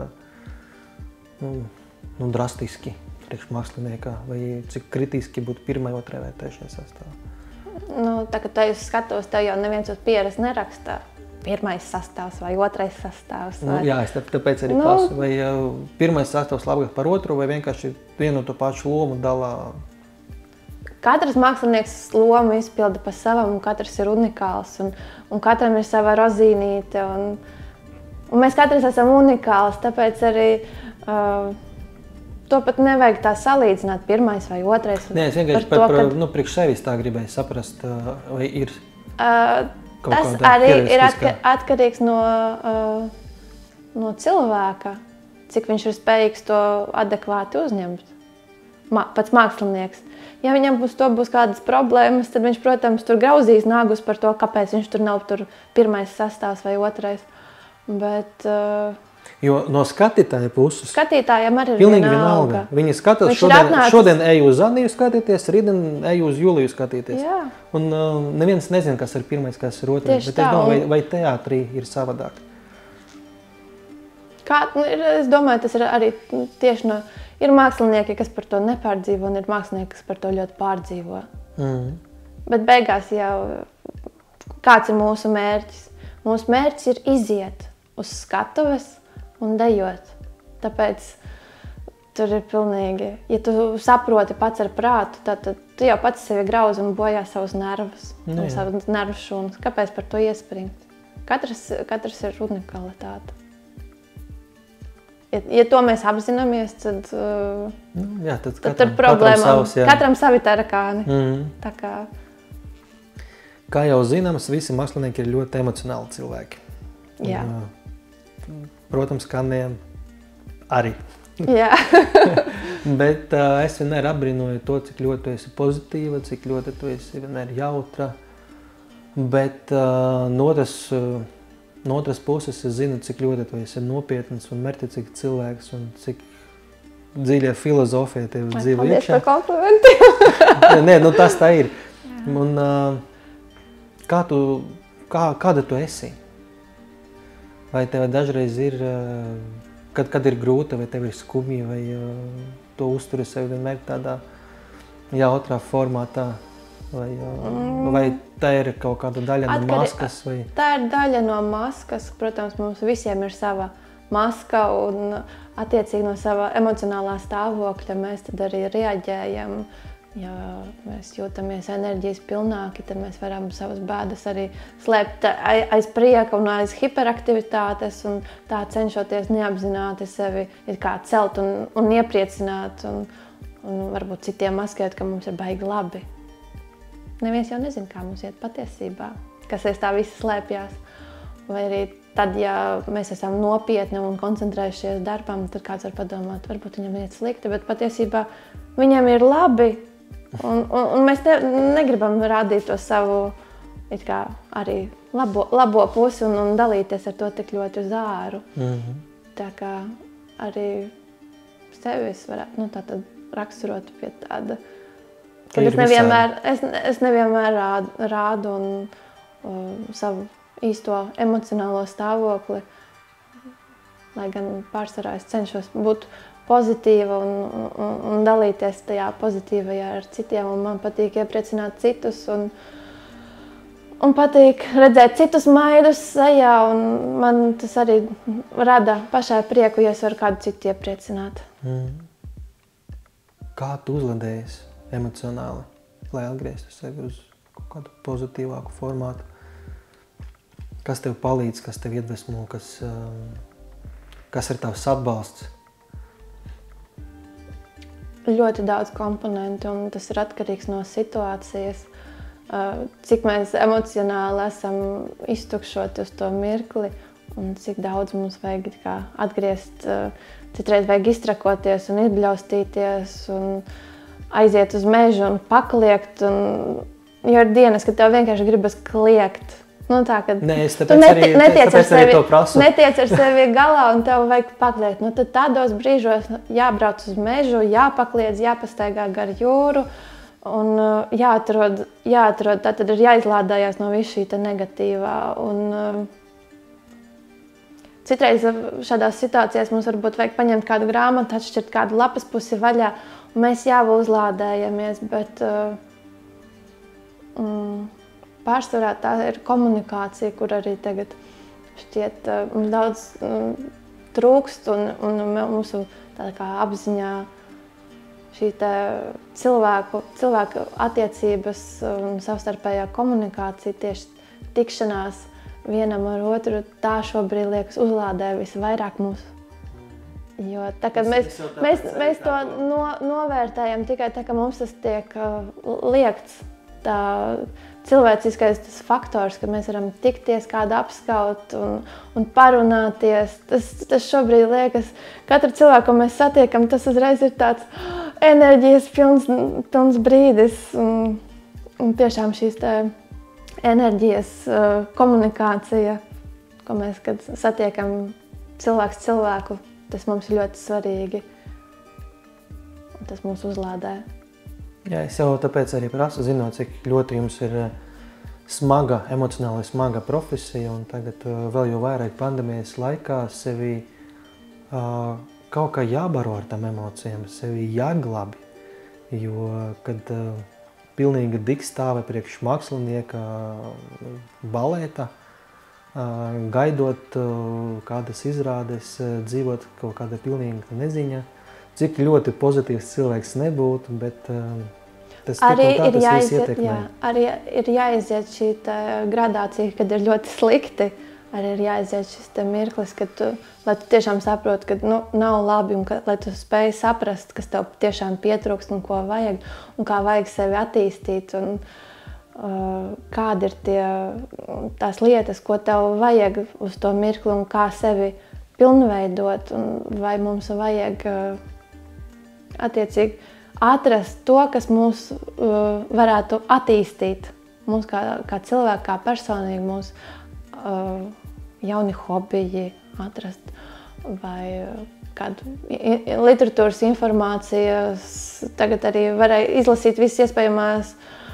A: drastiski priekšmāksliniekā vai cik kritiski būtu 1., 2. vai 3. sastāvā?
B: Tā, kad tu skatos, tev jau neviens uz pieres nerakstā. 1. sastāvs vai 2. sastāvs.
A: Jā, es tāpēc arī pasu. Vai 1. sastāvs labāk par otru vai vienkārši vienu to pašu lomu dalā?
B: Katrs mākslinieks lomu izpilda pa savam, un katrs ir unikāls, un katram ir sava rozīnīte, un mēs katrs esam unikāls, tāpēc arī to pat nevajag tā salīdzināt, 1. vai 2.
A: Nē, es vienkārši priekš sevis tā gribēju saprast, vai ir
B: tas arī ir atkarīgs no cilvēka, cik viņš ir spējīgs to adekvāti uzņemt. Pats mākslinieks. Ja viņam būs kādas problēmas, tad viņš, protams, tur grauzīs nagus par to, kāpēc viņš tur nav 1. sastāvs vai 2. Bet
A: jo no skatītāja puses
B: skatītājiem arī ir
A: vienalga. Viņi skatās, šodien eju uz Aniju skatīties, rītdien eju uz Juliju skatīties.
B: Jā.
A: Un neviens nezina, kas ir 1., kas ir 2.
B: Tieši
A: bet es domāju, vai teātrī ir savādāk?
B: Es domāju, tas ir arī tieši ir mākslinieki, kas par to nepārdzīvo, un ir mākslinieki, kas par to ļoti pārdzīvo. Bet beigās jau kāds ir mūsu mērķis? Mūsu mērķis ir iziet uz skatuves un dejot. Tāpēc tur ir pilnīgi, ja tu saproti pats ar prātu, tad tu jau pats sevi grauzi un bojā savus nervus un savus nervu šūnas. Kāpēc par to iespringt? Katrs ir unikalitāte. Ja to mēs apzināmies, tad tur problēma. Katram savi tarakāni. Tā kā...
A: Kā jau zināms, visi mākslinieki ir ļoti emocionāli cilvēki.
B: Jā.
A: Protams, Kaniem arī.
B: Jā.
A: Bet es vienmēr apbrīnoju to, cik ļoti tu esi pozitīva, cik ļoti tu esi vienmēr jautra. Bet no otras puses es zinu, cik ļoti tu esi nopietns un mērķiecīgs cilvēks un cik dziļa filozofija tev dzīvo iekšā.
B: Paldies par komplimentiem.
A: Nē, tas tā ir. Un kāda tu esi? Vai tev dažreiz ir, kad ir grūta, vai tev ir skumji, vai tu uzturi sevi vienmēr tādā jautrā formātā? Vai tā ir kaut kāda daļa no maskas? Vai?
B: Tā ir daļa no maskas. Protams, mums visiem ir sava maska un attiecīgi no sava emocionālā stāvokļa mēs tad arī reaģējam. Ja mēs jūtamies enerģijas pilnāki, tad mēs varam savas bēdas arī slēpt aiz prieka un aiz hiperaktivitātes un tā cenšoties neapzināti sevi ir kā celt un iepriecināt un varbūt citiem maskēt, ka mums ir baigi labi. Neviens jau nezina, kā mums iet patiesībā, kas aiz tā visi slēpjās. Vai arī tad, ja mēs esam nopietni un koncentrējušies darbam, tad kāds var padomāt, varbūt viņam iet slikti, bet patiesībā viņam ir labi. Un mēs negribam rādīt to savu arī labo pusi un dalīties ar to tik ļoti uz āru. Tā kā arī sevis varētu tātad raksturot pie tāda, ka es nevienmēr rādu savu īsto emocionālo stāvokli, lai gan pārsvarā es cenšos būt pozitīva un dalīties tajā pozitīvajā ar citiem, un man patīk iepriecināt citus, Un patīk redzēt citus maidus sejā, un man tas arī rada pašai prieku, ja es varu kādu citu iepriecināt.
A: Kā tu uzladējies emocionāli, lai atgrieztu sevi uz kaut kādu pozitīvāku formātu? Kas tev palīdz, kas tev iedvesmo, kas ir tavs atbalsts?
B: Ļoti daudz komponentu, un tas ir atkarīgs no situācijas. Cik mēs emocionāli esam iztukšoti uz to mirkli un cik daudz mums vajag atgriezt, citreiz vajag iztrakoties un izbļaustīties un aiziet uz mežu un pakliegt. Jo ir dienas, kad tev vienkārši gribas kliegt. Nu, tā, kad
A: Nē, es tāpēc arī to prasu.
B: Netiec ar sevi galā un tev vajag pakliegt. Nu, tad tādos brīžos jābrauc uz mežu, jāpakliedz, jāpastaigā gar jūru. Un jāatrod, tad ir jāizlādējās no visu šī negatīvā. Un, citreiz šādās situācijās mums varbūt vajag paņemt kādu grāmatu, atšķirt kādu lapas pusi vaļā, un mēs jau uzlādējamies, bet pārsvarā tā ir komunikācija, kur arī tagad šķiet mums daudz trūkst, un mūsu tā kā apziņā šī cilvēku attiecības un savstarpējā komunikācija, tieši tikšanās vienam ar otru, tā šobrīd liekas uzlādē visvairāk mūsu. Jo tā, kad mēs to novērtējam tikai tā, ka mums tas tiek liekts, tā cilvēciskais tas faktors, ka mēs varam tikties kādu apskaut un parunāties. Tas šobrīd liekas, katru cilvēku, ko mēs satiekam, tas uzreiz ir tāds enerģijas pilns brīdis. Un tiešām šīs enerģijas komunikācija, ko mēs, kad satiekam cilvēks cilvēku, tas mums ir ļoti svarīgi. Un tas mūs uzlādē.
A: Jā, es jau tāpēc arī prasu, zinot, cik ļoti jums ir emocionāli smaga profesija, un tagad vēl jau vairāk pandēmijas laikā sevi kaut kā jābaro ar tām emocijām, sevi jāglābi, jo, kad pilnīga dikstāve priekš mākslinieka balēta, gaidot kādas izrādes, dzīvot kaut kāda pilnīga neziņa, cik ļoti pozitīvs cilvēks nebūtu, bet tas viss ietekmē.
B: Arī ir jāiziet šī gradācija, kad ir ļoti slikti. Arī ir jāiziet šis mirklis, lai tu tiešām saproti, ka nav labi, un lai tu spēj saprast, kas tev tiešām pietrūkst un ko vajag, un kā vajag sevi attīstīt, un kādi ir tās lietas, ko tev vajag uz to mirkli, un kā sevi pilnveidot, un vai mums vajag attiecīgi atrast to, kas mūs varētu attīstīt, mūs kā cilvēku, kā personīgi, mūsu jauni hobiji atrast, vai kādu literatūras informācijas. Tagad arī varēja izlasīt visas iespējamās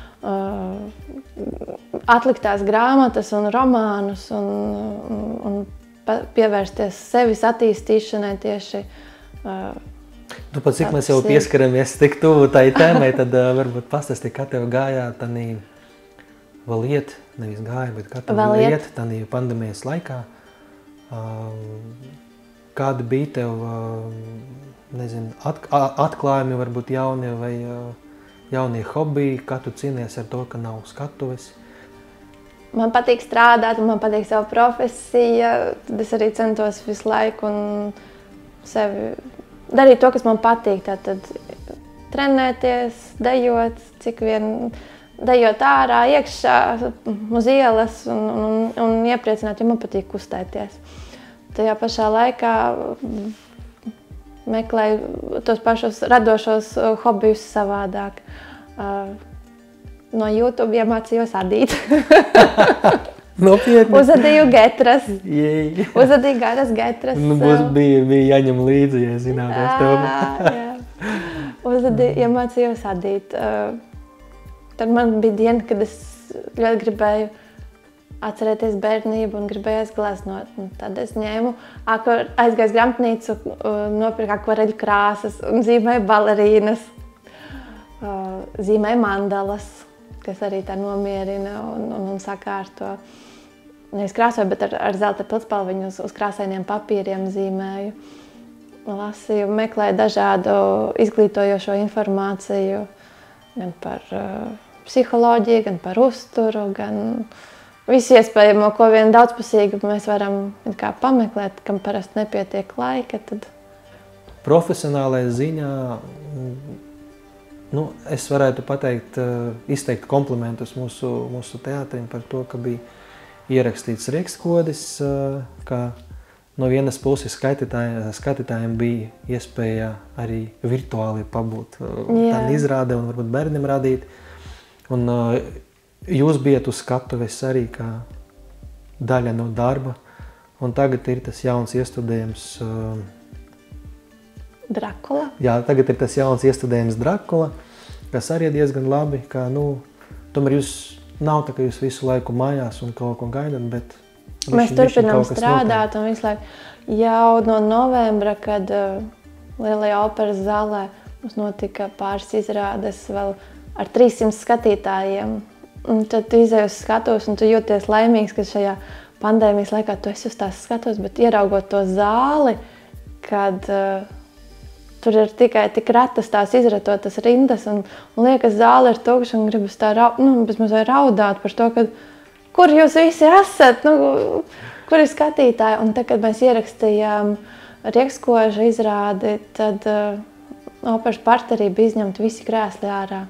B: atliktās grāmatas un romānus un pievērsties sevis attīstīšanai tieši.
A: Tu pat cik mēs jau pieskaramies tik tuvu tai tēmai, tad varbūt pastāsti, kā tev gājā tādī vēl iet, nevis gāja, bet kā tev vēl iet tādī pandēmijas laikā. Kādi bija tev, nezinu, atklājumi varbūt jaunie vai jaunie hobiji, kā tu cīnies ar to, ka nav skatuves?
B: Man patīk strādāt, man patīk savu profesiju, tad es arī centos visu laiku un sevi darīt to, kas man patīk, tātad trenēties, dejot, cik vien dejot ārā, iekšā, uz ielas un iepriecināt, jo man patīk kustēties. Tajā pašā laikā meklēju tos pašus radošos hobijus savādāk. No YouTube iemācījos adīt.
A: Nopietni.
B: Uzadīju getras.
A: Jej.
B: Uzadīju garas getras.
A: Nu, būs bija jāņem līdzi, ja zināties tev.
B: Uzadīju, iemācījos adīt. Tad man bija diena, kad es ļoti gribēju atcerēties bērnību un gribēju aizgleznot. Tad es ņēmu, aizgāju uz grāmatnīcu, nopirku akvareļu krāsas un zīmēju balerīnas, zīmēju mandalas. kas arī tā nomierina un sakārto. Nevis krāsoju, bet ar zelta pildspalviņu uz krāsainiem papīriem zīmēju. Lasīju, meklēju dažādu izglītojošo informāciju gan par psiholoģiju, gan par uzturu, gan visu iespējamo, ko vien daudzpusīgi mēs varam kā pameklēt, kam parasti nepietiek laika. Tad...
A: Profesionālajā ziņā, es varētu pateikt, izteikt komplimentus mūsu teātrim par to, ka bija ierakstīts riekstkodis, ka no vienas puses skatītājiem bija iespēja arī virtuāli pabūt tādā izrādē un varbūt bērniem radīt. Un jūs bijat uz skatuves arī kā daļa no darba, un tagad ir tas jauns iestudējums
B: Drakula.
A: Jā, tagad ir tas jauns iestudējums Drakula, kas arī ir diezgan labi, ka, tomēr jūs nav tā, ka jūs visu laiku mājās un kaut ko gaidat, bet
B: mēs turpinām strādāt un visu laiku jau no novembra, kad Lielajā operas zālē mums notika pāris izrādes vēl ar 300 skatītājiem. Un tad tu izej uz skatuves un tu jūties laimīgs, ka šajā pandēmijas laikā tu esi uz tās skatuves, bet ieraugot to zāli, kad tur ir tikai tik retas tās izratotas rindas un liekas zāle ir tukša un gribas tā raudāt par to, ka kur jūs visi esat, kur ir skatītāji. Un tad, kad mēs ierakstījām riekstkoža izrādi, tad operas parterī bija izņemti visi krēsli ārā.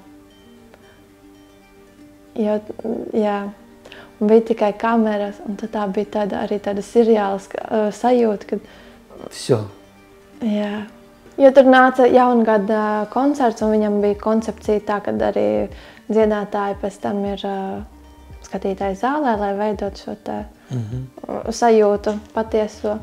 B: Jo, un bija tikai kameras, un tad tā bija arī tāda seriāla sajūta, kad... Jā. Jo tur nāca jaungada koncerts, un viņam bija koncepcija tā, kad arī dziedātāji pēc tam ir skatītāji zālē, lai veidot šo te sajūtu patieso.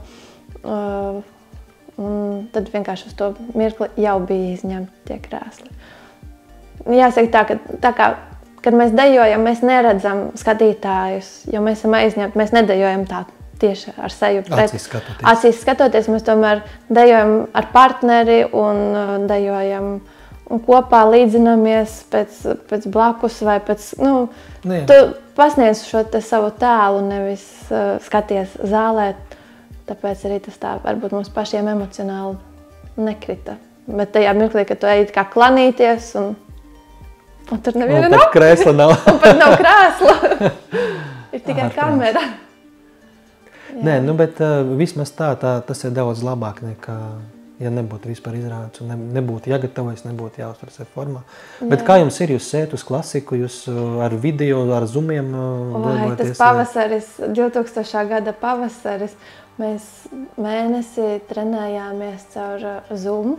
B: Un tad vienkārši uz to mirkli jau bija izņemti tie krēsli. Jāsaka tā kā kad mēs dejojam, mēs neredzam skatītājus, jo mēs esam aizņemti, mēs nedejojam tā tieši ar seju. Acīs skatoties, mēs tomēr dejojam ar partneri un dejojam un kopā līdzinamies pēc blakus vai pēc, tu pasniedz šo te savu tēlu, nevis skaties zālē, tāpēc arī tas tā varbūt mums pašiem emocionāli nekrita. Bet tajā mirklī, kad tu ej kā klanīties un tur neviena nav.
A: Pat krēsla nav.
B: Un pat nav krēsla. Ir tikai kamera.
A: Nē, bet vismaz tas ir daudz labāk nekā, ja nebūtu vispār izrādes un nebūtu jāgatavojas, nebūtu jāuzturas ar formā. Bet kā jums ir? Jūs sēt uz klasiku, jūs ar video, ar zoomiem
B: darbojaties? Tas pavasaris, 2000. gada pavasaris, mēs mēnesi trenējāmies caur Zoom.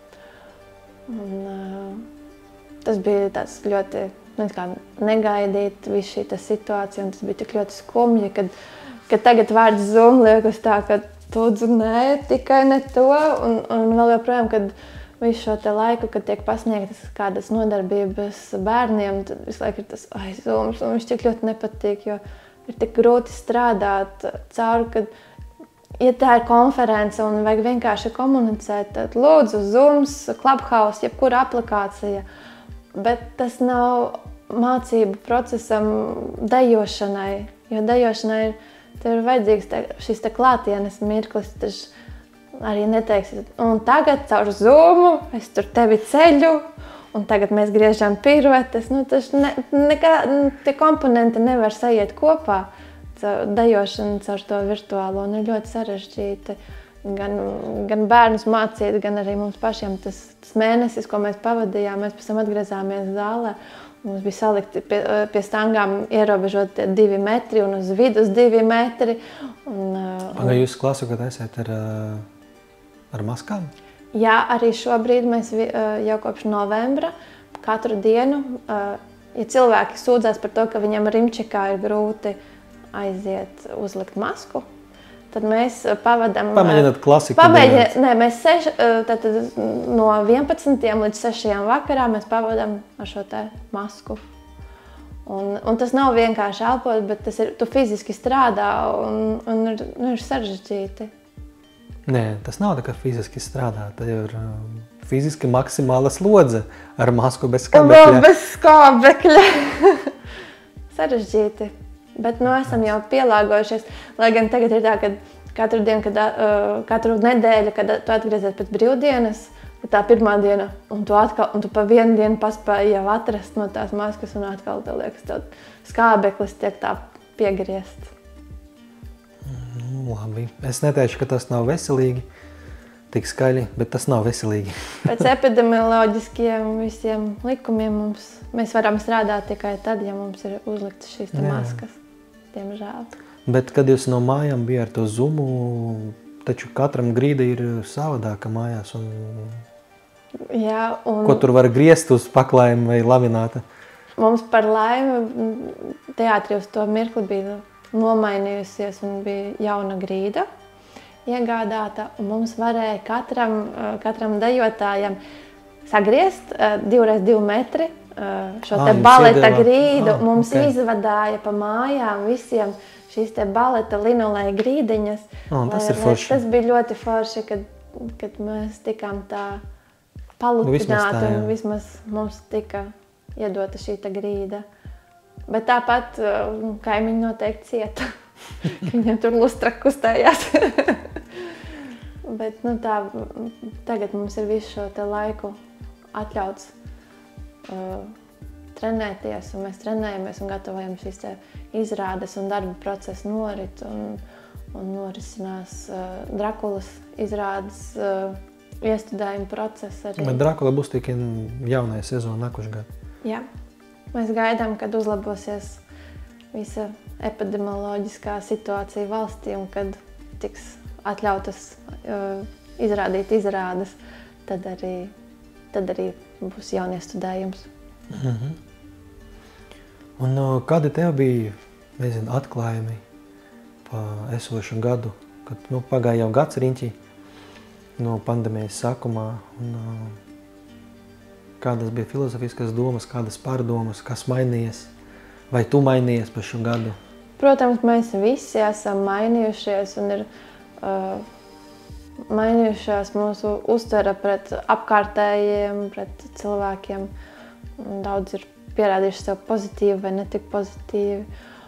B: Un, tas bija tāds ļoti negaidīt visu šī situācija, un tas bija tik ļoti skumji, kad tagad vārds Zoom liekas tā, ka lūdzu, nē, tikai ne to, un vēl joprojām, kad visu šo te laiku, kad tiek pasniegtas kādas nodarbības bērniem, tad visu laiku ir tas Zooms, un viņš tik ļoti nepatīk, jo ir tik grūti strādāt cauri, kad, ja tā ir konference un vajag vienkārši komunicēt, tad lūdzu Zooms, Clubhouse, jebkura aplikācija, bet tas nav mācību procesam dejošanai, jo dejošanai tev ir vajadzīgs šis te klātienes mirklis, tas arī neteiksi, un tagad caur Zoomu es tur tevi ceļu, un tagad mēs griežam piruetes, tie komponenti nevar sajiet kopā, dejošana caur to virtuālo, un ir ļoti sarežģīti gan bērnus mācīt, gan arī mums pašiem tas mēnesis, ko mēs pavadījām, mēs pēc tam atgriezāmies zālē. Mums bija salikti pie stangām ierobežot 2 metri un uz vidus 2 metri.
A: Vai jūs klasikat esat ar maskām?
B: Jā, arī šobrīd mēs jau kopš novembra katru dienu, ja cilvēki sūdzās par to, ka viņam rimčikā ir grūti aiziet uzlikt masku, tad mēs pavadām...
A: Pamēģināt klasiku.
B: Mēs no 11 līdz 6 vakarā mēs pavadām ar šo te masku. Un tas nav vienkārši elpot, bet tu fiziski strādā un ir sarežģīti.
A: Nē, tas nav tā kā fiziski strādā, tā ir fiziski maksimāla slodze ar masku bez skābekļa.
B: Un vēl bez skābekļa. Sarežģīti, bet esam jau pielāgojušies. Lai gan tagad ir tā, ka katru nedēļu, kad tu atgriezies pēc brīvdienas, tā pirmā diena, un tu pa vienu dienu paspēji jau atrast no tās maskas, un atkal, tev liekas, tev skābeklis tiek tā piegriezts.
A: Labi. Es neteikšu, ka tas nav veselīgi, tik skaļi, bet tas nav veselīgi.
B: Pēc epidemioloģiskiem visiem likumiem mēs varam strādāt tikai tad, ja mums ir uzliktas šīs maskas, diemžēl.
A: Bet, kad jūs no mājām bija ar to Zoomu, taču katram grīda ir savādāka mājās.
B: Jā, un
A: ko tur var griezt uz paklājuma vai lamināta?
B: Mums par laimi teātrī uz to mirkli bija nomainījusies un bija jauna grīda iegādāta. Un mums varēja katram dejotājam sagriezt 2x2 metri šo te baleta grīdu. Mums izvadāja pa mājām visiem šīs te baleta linolēja grīdiņas.
A: Tas ir forši.
B: Tas bija ļoti forši, kad mēs tikām tā palutināti un vismaz mums tika iedota šī ta grīda. Bet tāpat kaimiņi noteikti cieta, ka viņiem tur lustra kustējās. Bet tagad mums ir visu šo te laiku atļauts trenēties, un mēs trenējamies un gatavojam šīs te izrādes un darba procesa norit, un norisinās Drakulas izrādes iestudējuma procesa arī.
A: Bet Drakula būs tikai jaunajā sezonā nākošajā gadā.
B: Jā. Mēs gaidām, kad uzlabosies visa epidemioloģiskā situācija valstī un kad tiks atļautas izrādīt izrādes, tad arī būs jauniestudējums.
A: Un kādi tev bija, atklājumi pa esošu gadu, kad pagāja jau gads riņķī no pandēmijas sākumā? Kādas bija filozofiskas domas, kādas pārdomas, kas mainījies? Vai tu mainījies par šo gadu?
B: Protams, mēs visi esam mainījušies un ir mainījušās mūsu uztvere pret apkārtējiem, pret cilvēkiem. Daudz ir pierādījuši sev pozitīvi vai netik pozitīvi.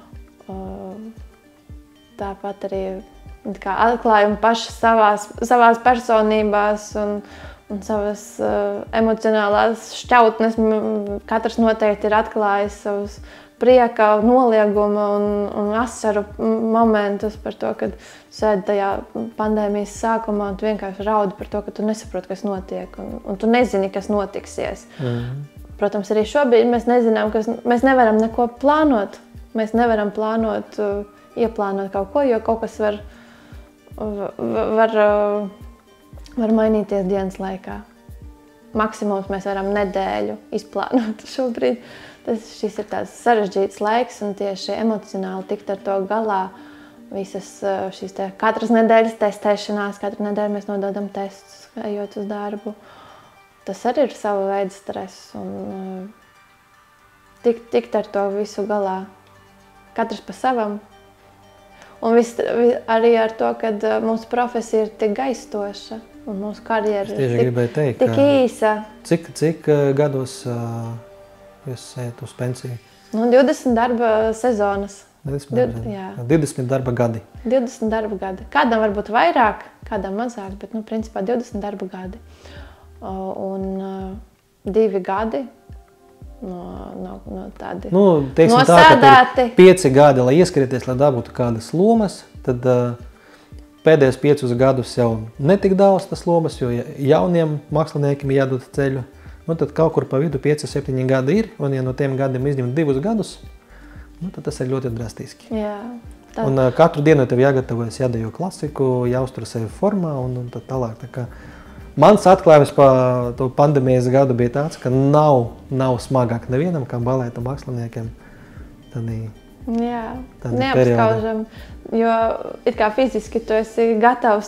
B: Tāpat arī atklājumi paši savās personībās un savas emocionālās šķautnes. Katrs noteikti ir atklājis savus prieka, nolieguma un asaru momentus par to, kad sēdi tajā pandēmijas sākumā un tu vienkārši raudi par to, ka tu nesaproti, kas notiek un tu nezini, kas notiksies. Protams, arī šobrīd mēs nezinām, mēs nevaram neko plānot. Mēs nevaram ieplānot kaut ko, jo kaut kas var mainīties dienas laikā. Maksimums mēs varam nedēļu izplānot šobrīd. Šis ir tāds sarežģīts laiks un tieši emocionāli tikt ar to galā. Visas šīs katras nedēļas testēšanās, katru nedēļu mēs nododam testus, ejot uz darbu. Tas arī ir sava veida stress un tikt ar to visu galā. Katrs pa savam. Un arī ar to, ka mūsu profesija ir tik gaistoša. Un mūsu karjera ir tik īsa.
A: Cik gados jūs ejat uz pensiju?
B: 20 darba sezonas.
A: 20 darba gadi.
B: 20 darba gadi. Kādam varbūt vairāk, kādam mazāk, bet principā 20 darba gadi. Un 2 gadi no tādi nosēdēti.
A: 5 gadi, lai ieskrieties, lai dabūtu kādas lomas, tad pēdējos 5 gadus jau netik daudz tas lomas, jo jauniem māksliniekiem jādod ceļu. Tad kaut kur pa vidu 5-7 gadi ir, un ja no tiem gadiem izņemt 2 gadus, tad tas ir ļoti drastiski.
B: Jā,
A: un katru dienu tev jāgatavojas, jādejo klasiku, jāuztur sevi formā un tad tālāk. Tā kā mans atklājums pa to pandēmijas gadu bija tāds, ka nav smagāk nevienam, kā baleta māksliniekiem.
B: Jā, neapskaužam, jo it kā fiziski tu esi gatavs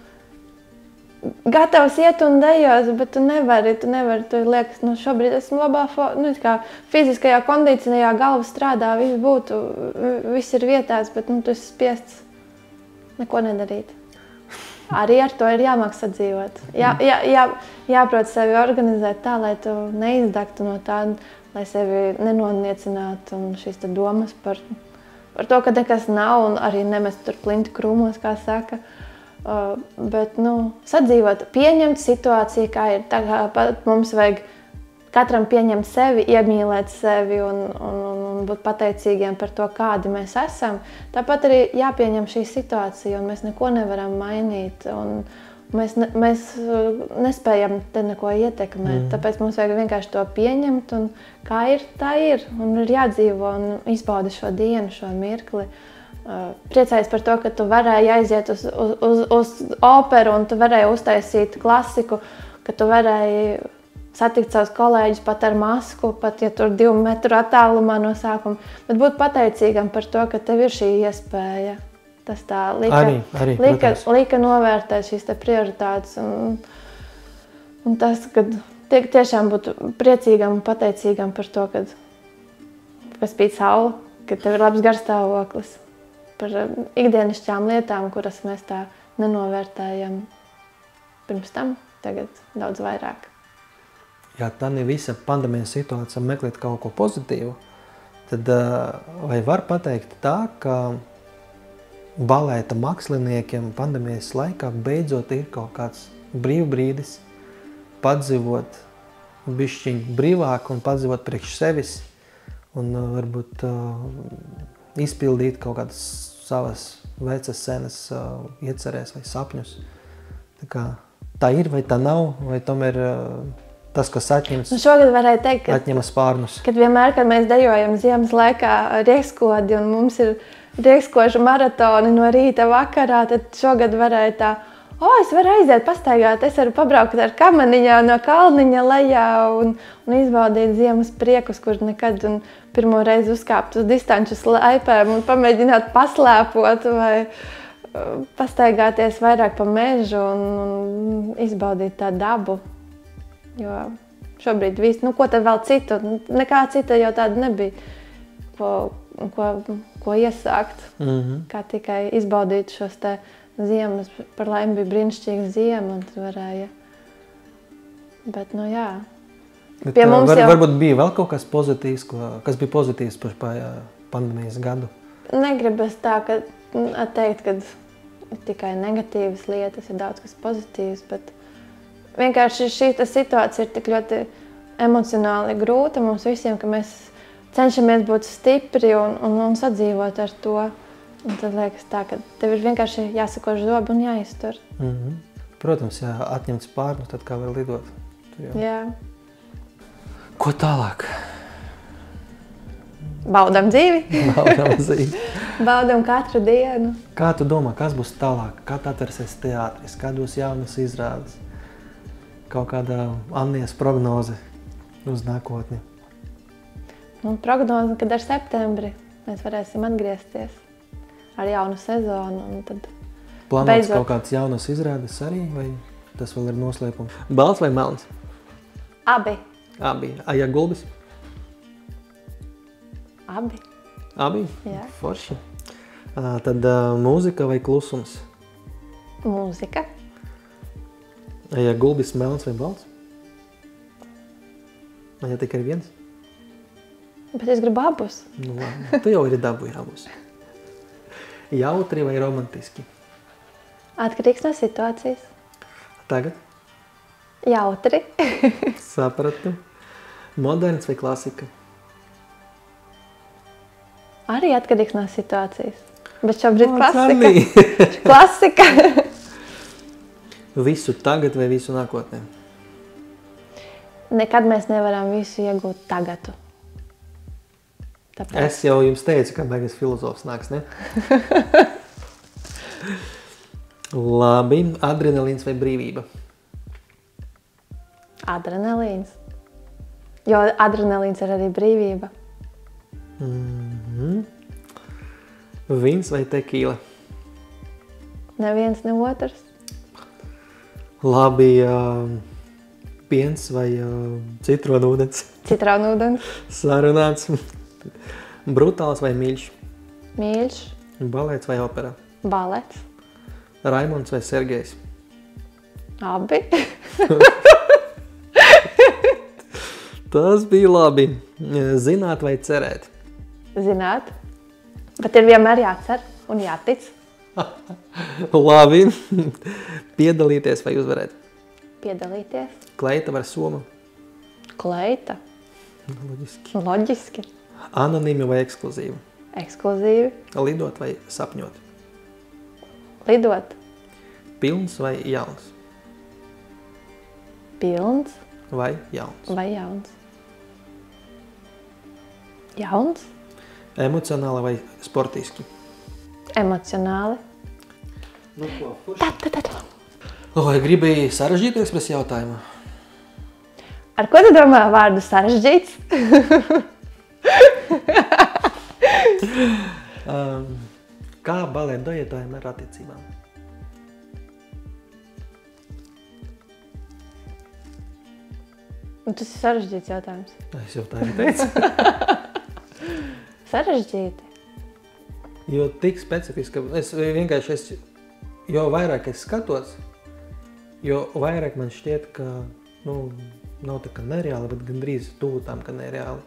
B: iet un dejos, bet tu nevari, tu liekas, šobrīd esmu labā fiziskajā kondicionējā, galva strādā, viss ir vietās, bet tu esi spiests neko nedarīt. Arī ar to ir jāmāk sadzīvot. Jāprot sevi organizēt tā, lai tu neizdegtu no tā, lai sevi nenoniecinātu un šīs domas par to, ka nekas nav un arī nemest tur plinti krūmos, kā saka. Bet, sadzīvot, pieņemt situāciju, kā ir. Tā kā mums vajag katram pieņemt sevi, iemīlēt sevi un būt pateicīgiem par to, kādi mēs esam. Tāpat arī jāpieņem šī situācija, un mēs neko nevaram mainīt. Mēs nespējam te neko ietekmēt, tāpēc mums vajag vienkārši to pieņemt, un kā ir, tā ir. Un ir jādzīvo un izbaudi šo dienu, šo mirkli. Priecājies par to, ka tu varēji aiziet uz operu, un tu varēji uztaisīt klasiku, ka tu varēji satikt savus kolēģus pat ar masku, pat ja tur 2 metru attālumā no sākuma. Bet būt pateicīgam par to, ka tev ir šī iespēja. Tas tā lika novērtēt šīs te prioritātes. Un tas, kad tiešām būt priecīgam un pateicīgam par to, ka spīd saule, ka tev ir labs garstāvoklis. Par ikdienišķām lietām, kuras mēs tā nenovērtējam pirms tam, tagad daudz vairāk.
A: Ja tā ir visa pandēmijas situācija, meklēt kaut ko pozitīvu, tad vai var pateikt tā, ka balēta māksliniekiem pandēmijas laikā beidzot ir kaut kāds brīvbrīdis padzīvot bišķiņ brīvāk un padzīvot priekš sevis un varbūt izpildīt kaut kādas savas vecas senas iecerēs vai sapņus. Tā ir vai tā nav, vai tomēr tas, kas atņemas,
B: šogad varēja teikt,
A: atņemas spārnus.
B: Kad vienmēr, kad mēs dejojam ziemas laikā riekskodi un mums ir riekskožu maratoni no rīta vakarā, tad šogad varēja tā, es varu aiziet pastaigāt, es varu pabraukt ar kamaniņā no kalniņa lejā un izbaudīt ziemas priekus, kur nekad un pirmo reizi uzkāpt uz distanču slaipēm un pamēģināt paslēpot vai pastaigāties vairāk pa mežu un izbaudīt tā dabu. Jo šobrīd viss, ko tad vēl citu, nekā cita jau tāda nebija, ko iesākt, kā tikai izbaudīt šos te ziemas, par laimi bija brīnišķīga ziema, un tad varēja, bet, jā.
A: Bet, varbūt bija vēl kaut kas pozitīvs, kas bija pozitīvs par pandēmijas gadu?
B: Negribas tā, ka teikt, ka tikai negatīvas lietas, ir daudz kas pozitīvs, bet vienkārši šī situācija ir tik ļoti emocionāli grūta mums visiem, ka mēs cenšamies būt stipri un sadzīvot ar to. Un tad liekas tā, ka tev ir vienkārši jāsakož zobi un jāiztur.
A: Protams, ja atņemt spārnu, tad kā var lidot.
B: Jā.
A: Ko tālāk?
B: Baudam dzīvi.
A: Baudam dzīvi.
B: Baudam katru dienu.
A: Kā tu domā, kas būs tālāk? Kā atvērsies teātris? Kādos jaunas izrādes? Kaut kāda Annijas prognoze uz nākotni?
B: Prognoze, kad ar septembri mēs varēsim atgriezties ar jaunu sezonu. Un tad
A: plānots kaut kāds jaunas izrādes arī, vai tas vēl ir noslēpums? Balts vai melns?
B: Abi.
A: Aija Gulbis?
B: Abi.
A: Abi?
B: Jā.
A: Forši. Tad mūzika vai klusums?
B: Mūzika.
A: Ja Gulbis melns vai balts? Ja tikai viens?
B: Bet es gribu abus.
A: Tu jau ir dabūji abus. Jautri vai romantiski?
B: Atkarīgs no situācijas.
A: Tagad?
B: Jautri.
A: Sapratu. Moderns vai klasika?
B: Arī atkarīgs no situācijas. Bet šobrīd klasika. Klasika.
A: Visu tagad vai visu nākotnē?
B: Nekad mēs nevaram visu iegūt tagadu. Tāpēc.
A: Es jau jums teicu, ka beigas filozofs nāks, ne? Labi, adrenalīns vai brīvība?
B: Adrenalīns. Jo adrenalīns ir arī brīvība.
A: Vins vai tekīla?
B: Neviens, ne otrs.
A: Labi, piens vai citronūdens?
B: Citronūdens.
A: Sarunāts. Brutāls vai mīļš?
B: Mīļš.
A: Balets vai opera?
B: Balets.
A: Raimonds vai Sergejs?
B: Abi.
A: Tas bija labi. Zināt vai cerēt?
B: Zināt. Bet ir vienmēr jācer un jātic.
A: Labi. Piedalīties vai uzvarēt?
B: Piedalīties.
A: Kleita vai soma?
B: Kleita. Loģiski.
A: Anonīmi vai ekskluzīvi?
B: Ekskluzīvi.
A: Lidot vai sapņot?
B: Lidot.
A: Pilns vai jauns?
B: Pilns.
A: Vai jauns?
B: Vai jauns? Jauns.
A: Emocionāli vai sportiski?
B: Emocionāli.
A: Nu, ko, Vai gribēji sarežģīt ekspresa jautājumu?
B: Ar ko tu domā vārdu sarežģīts?
A: Kā balēt duetājiem ar attiecībām?
B: Tas ir sarežģīts jautājums.
A: Es jau tā teicu.
B: Sarežģīti.
A: Jo tik specifiski, jo vairāk es skatos, jo vairāk man šķiet, ka, nav tā kā nereāli, bet gandrīz tuvu tam, ka nereāli.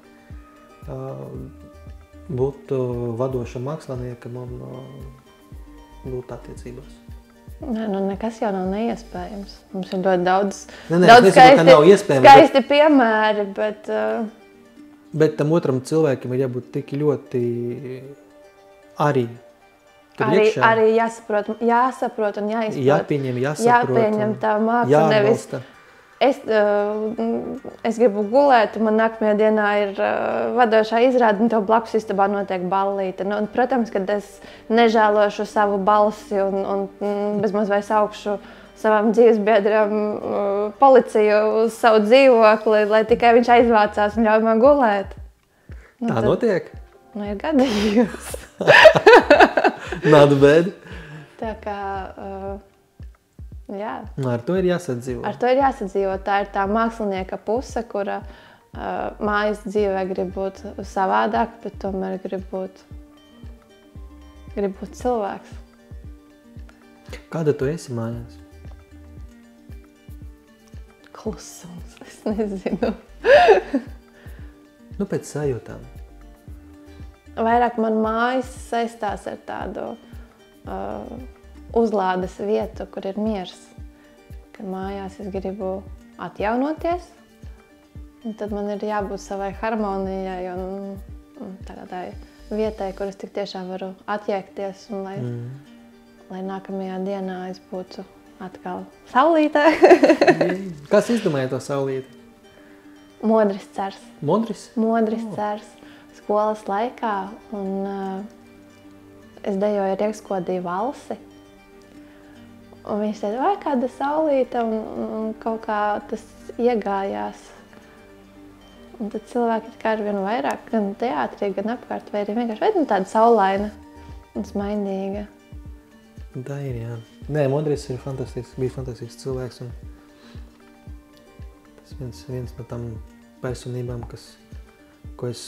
A: Būt vadoša māksliniekam un būt attiecībās.
B: Nekas jau nav neiespējams. Mums ir ļoti daudz skaisti piemēri, bet...
A: Bet tam otram cilvēkam ir jābūt tik ļoti arī
B: jāsaprot un jāizprot.
A: Jāpieņem, jāsaprot.
B: Jāpieņem tā māksla, nevis... Es gribu gulēt, un man nākamajā dienā ir vadošā izrāde, un tev blakus istabā notiek ballīte. Protams, kad es nežēlošu savu balsi un bezmaz vai saukšu savam dzīvesbiedram policiju uz savu dzīvokli, lai tikai viņš aizvācās un ļauj man gulēt.
A: Tā notiek?
B: Ir gadījums.
A: Nādu bēdi.
B: Tā kā... Jā.
A: Ar to ir jāsadzīvo.
B: Ar to ir jāsadzīvo. Tā ir tā mākslinieka puse, kura mājas dzīvē grib būt savādāk, bet tomēr grib būt cilvēks.
A: Kāda tu esi mājās?
B: Klusums, es nezinu.
A: Pēc sajūtām.
B: Vairāk man mājas saistās ar tādu... uzlādes vietu, kur ir miers. Kad mājās es gribu atjaunoties, un tad man ir jābūt savai harmonijai un tādai vietai, kur es tik tiešām varu atjēgties, un lai nākamajā dienā es būtu atkal saulītē.
A: Kas izdomāja to saulīti?
B: Modris Cers.
A: Modris?
B: Modris Cers. Skolas laikā, un es dejoju Riekskodī valsi. Un viņš teica, vai kāda saulīte, un kaut kā tas iegājās. Un tad cilvēki kā ar vienu vairāk, gan teātrī, gan apkārt, vai arī vienkārši tāda saulaina un smaidīga.
A: Tā ir, jā. Nē, Modris ir fantastisks, bija fantastisks cilvēks. Un tas viens no tam personībām, ko es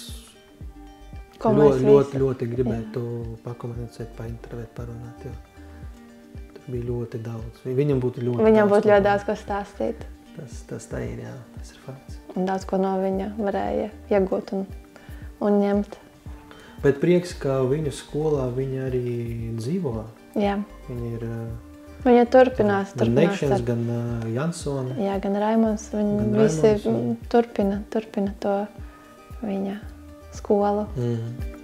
A: ļoti gribētu pakomunicēt, paintervēt, parunāt, jo bija ļoti daudz. Viņam būtu ļoti
B: daudz ko stāstīt.
A: Tas tā ir, jā, tas ir fakts.
B: Un daudz ko no viņa varēja iegūt un ņemt.
A: Bet prieks, ka viņu skolā viņi arī dzīvo.
B: Jā.
A: Viņa
B: turpinās.
A: Gan Nekšens, gan Jansone.
B: Jā, gan Raimonds. Viņi visi turpina to viņa skolu.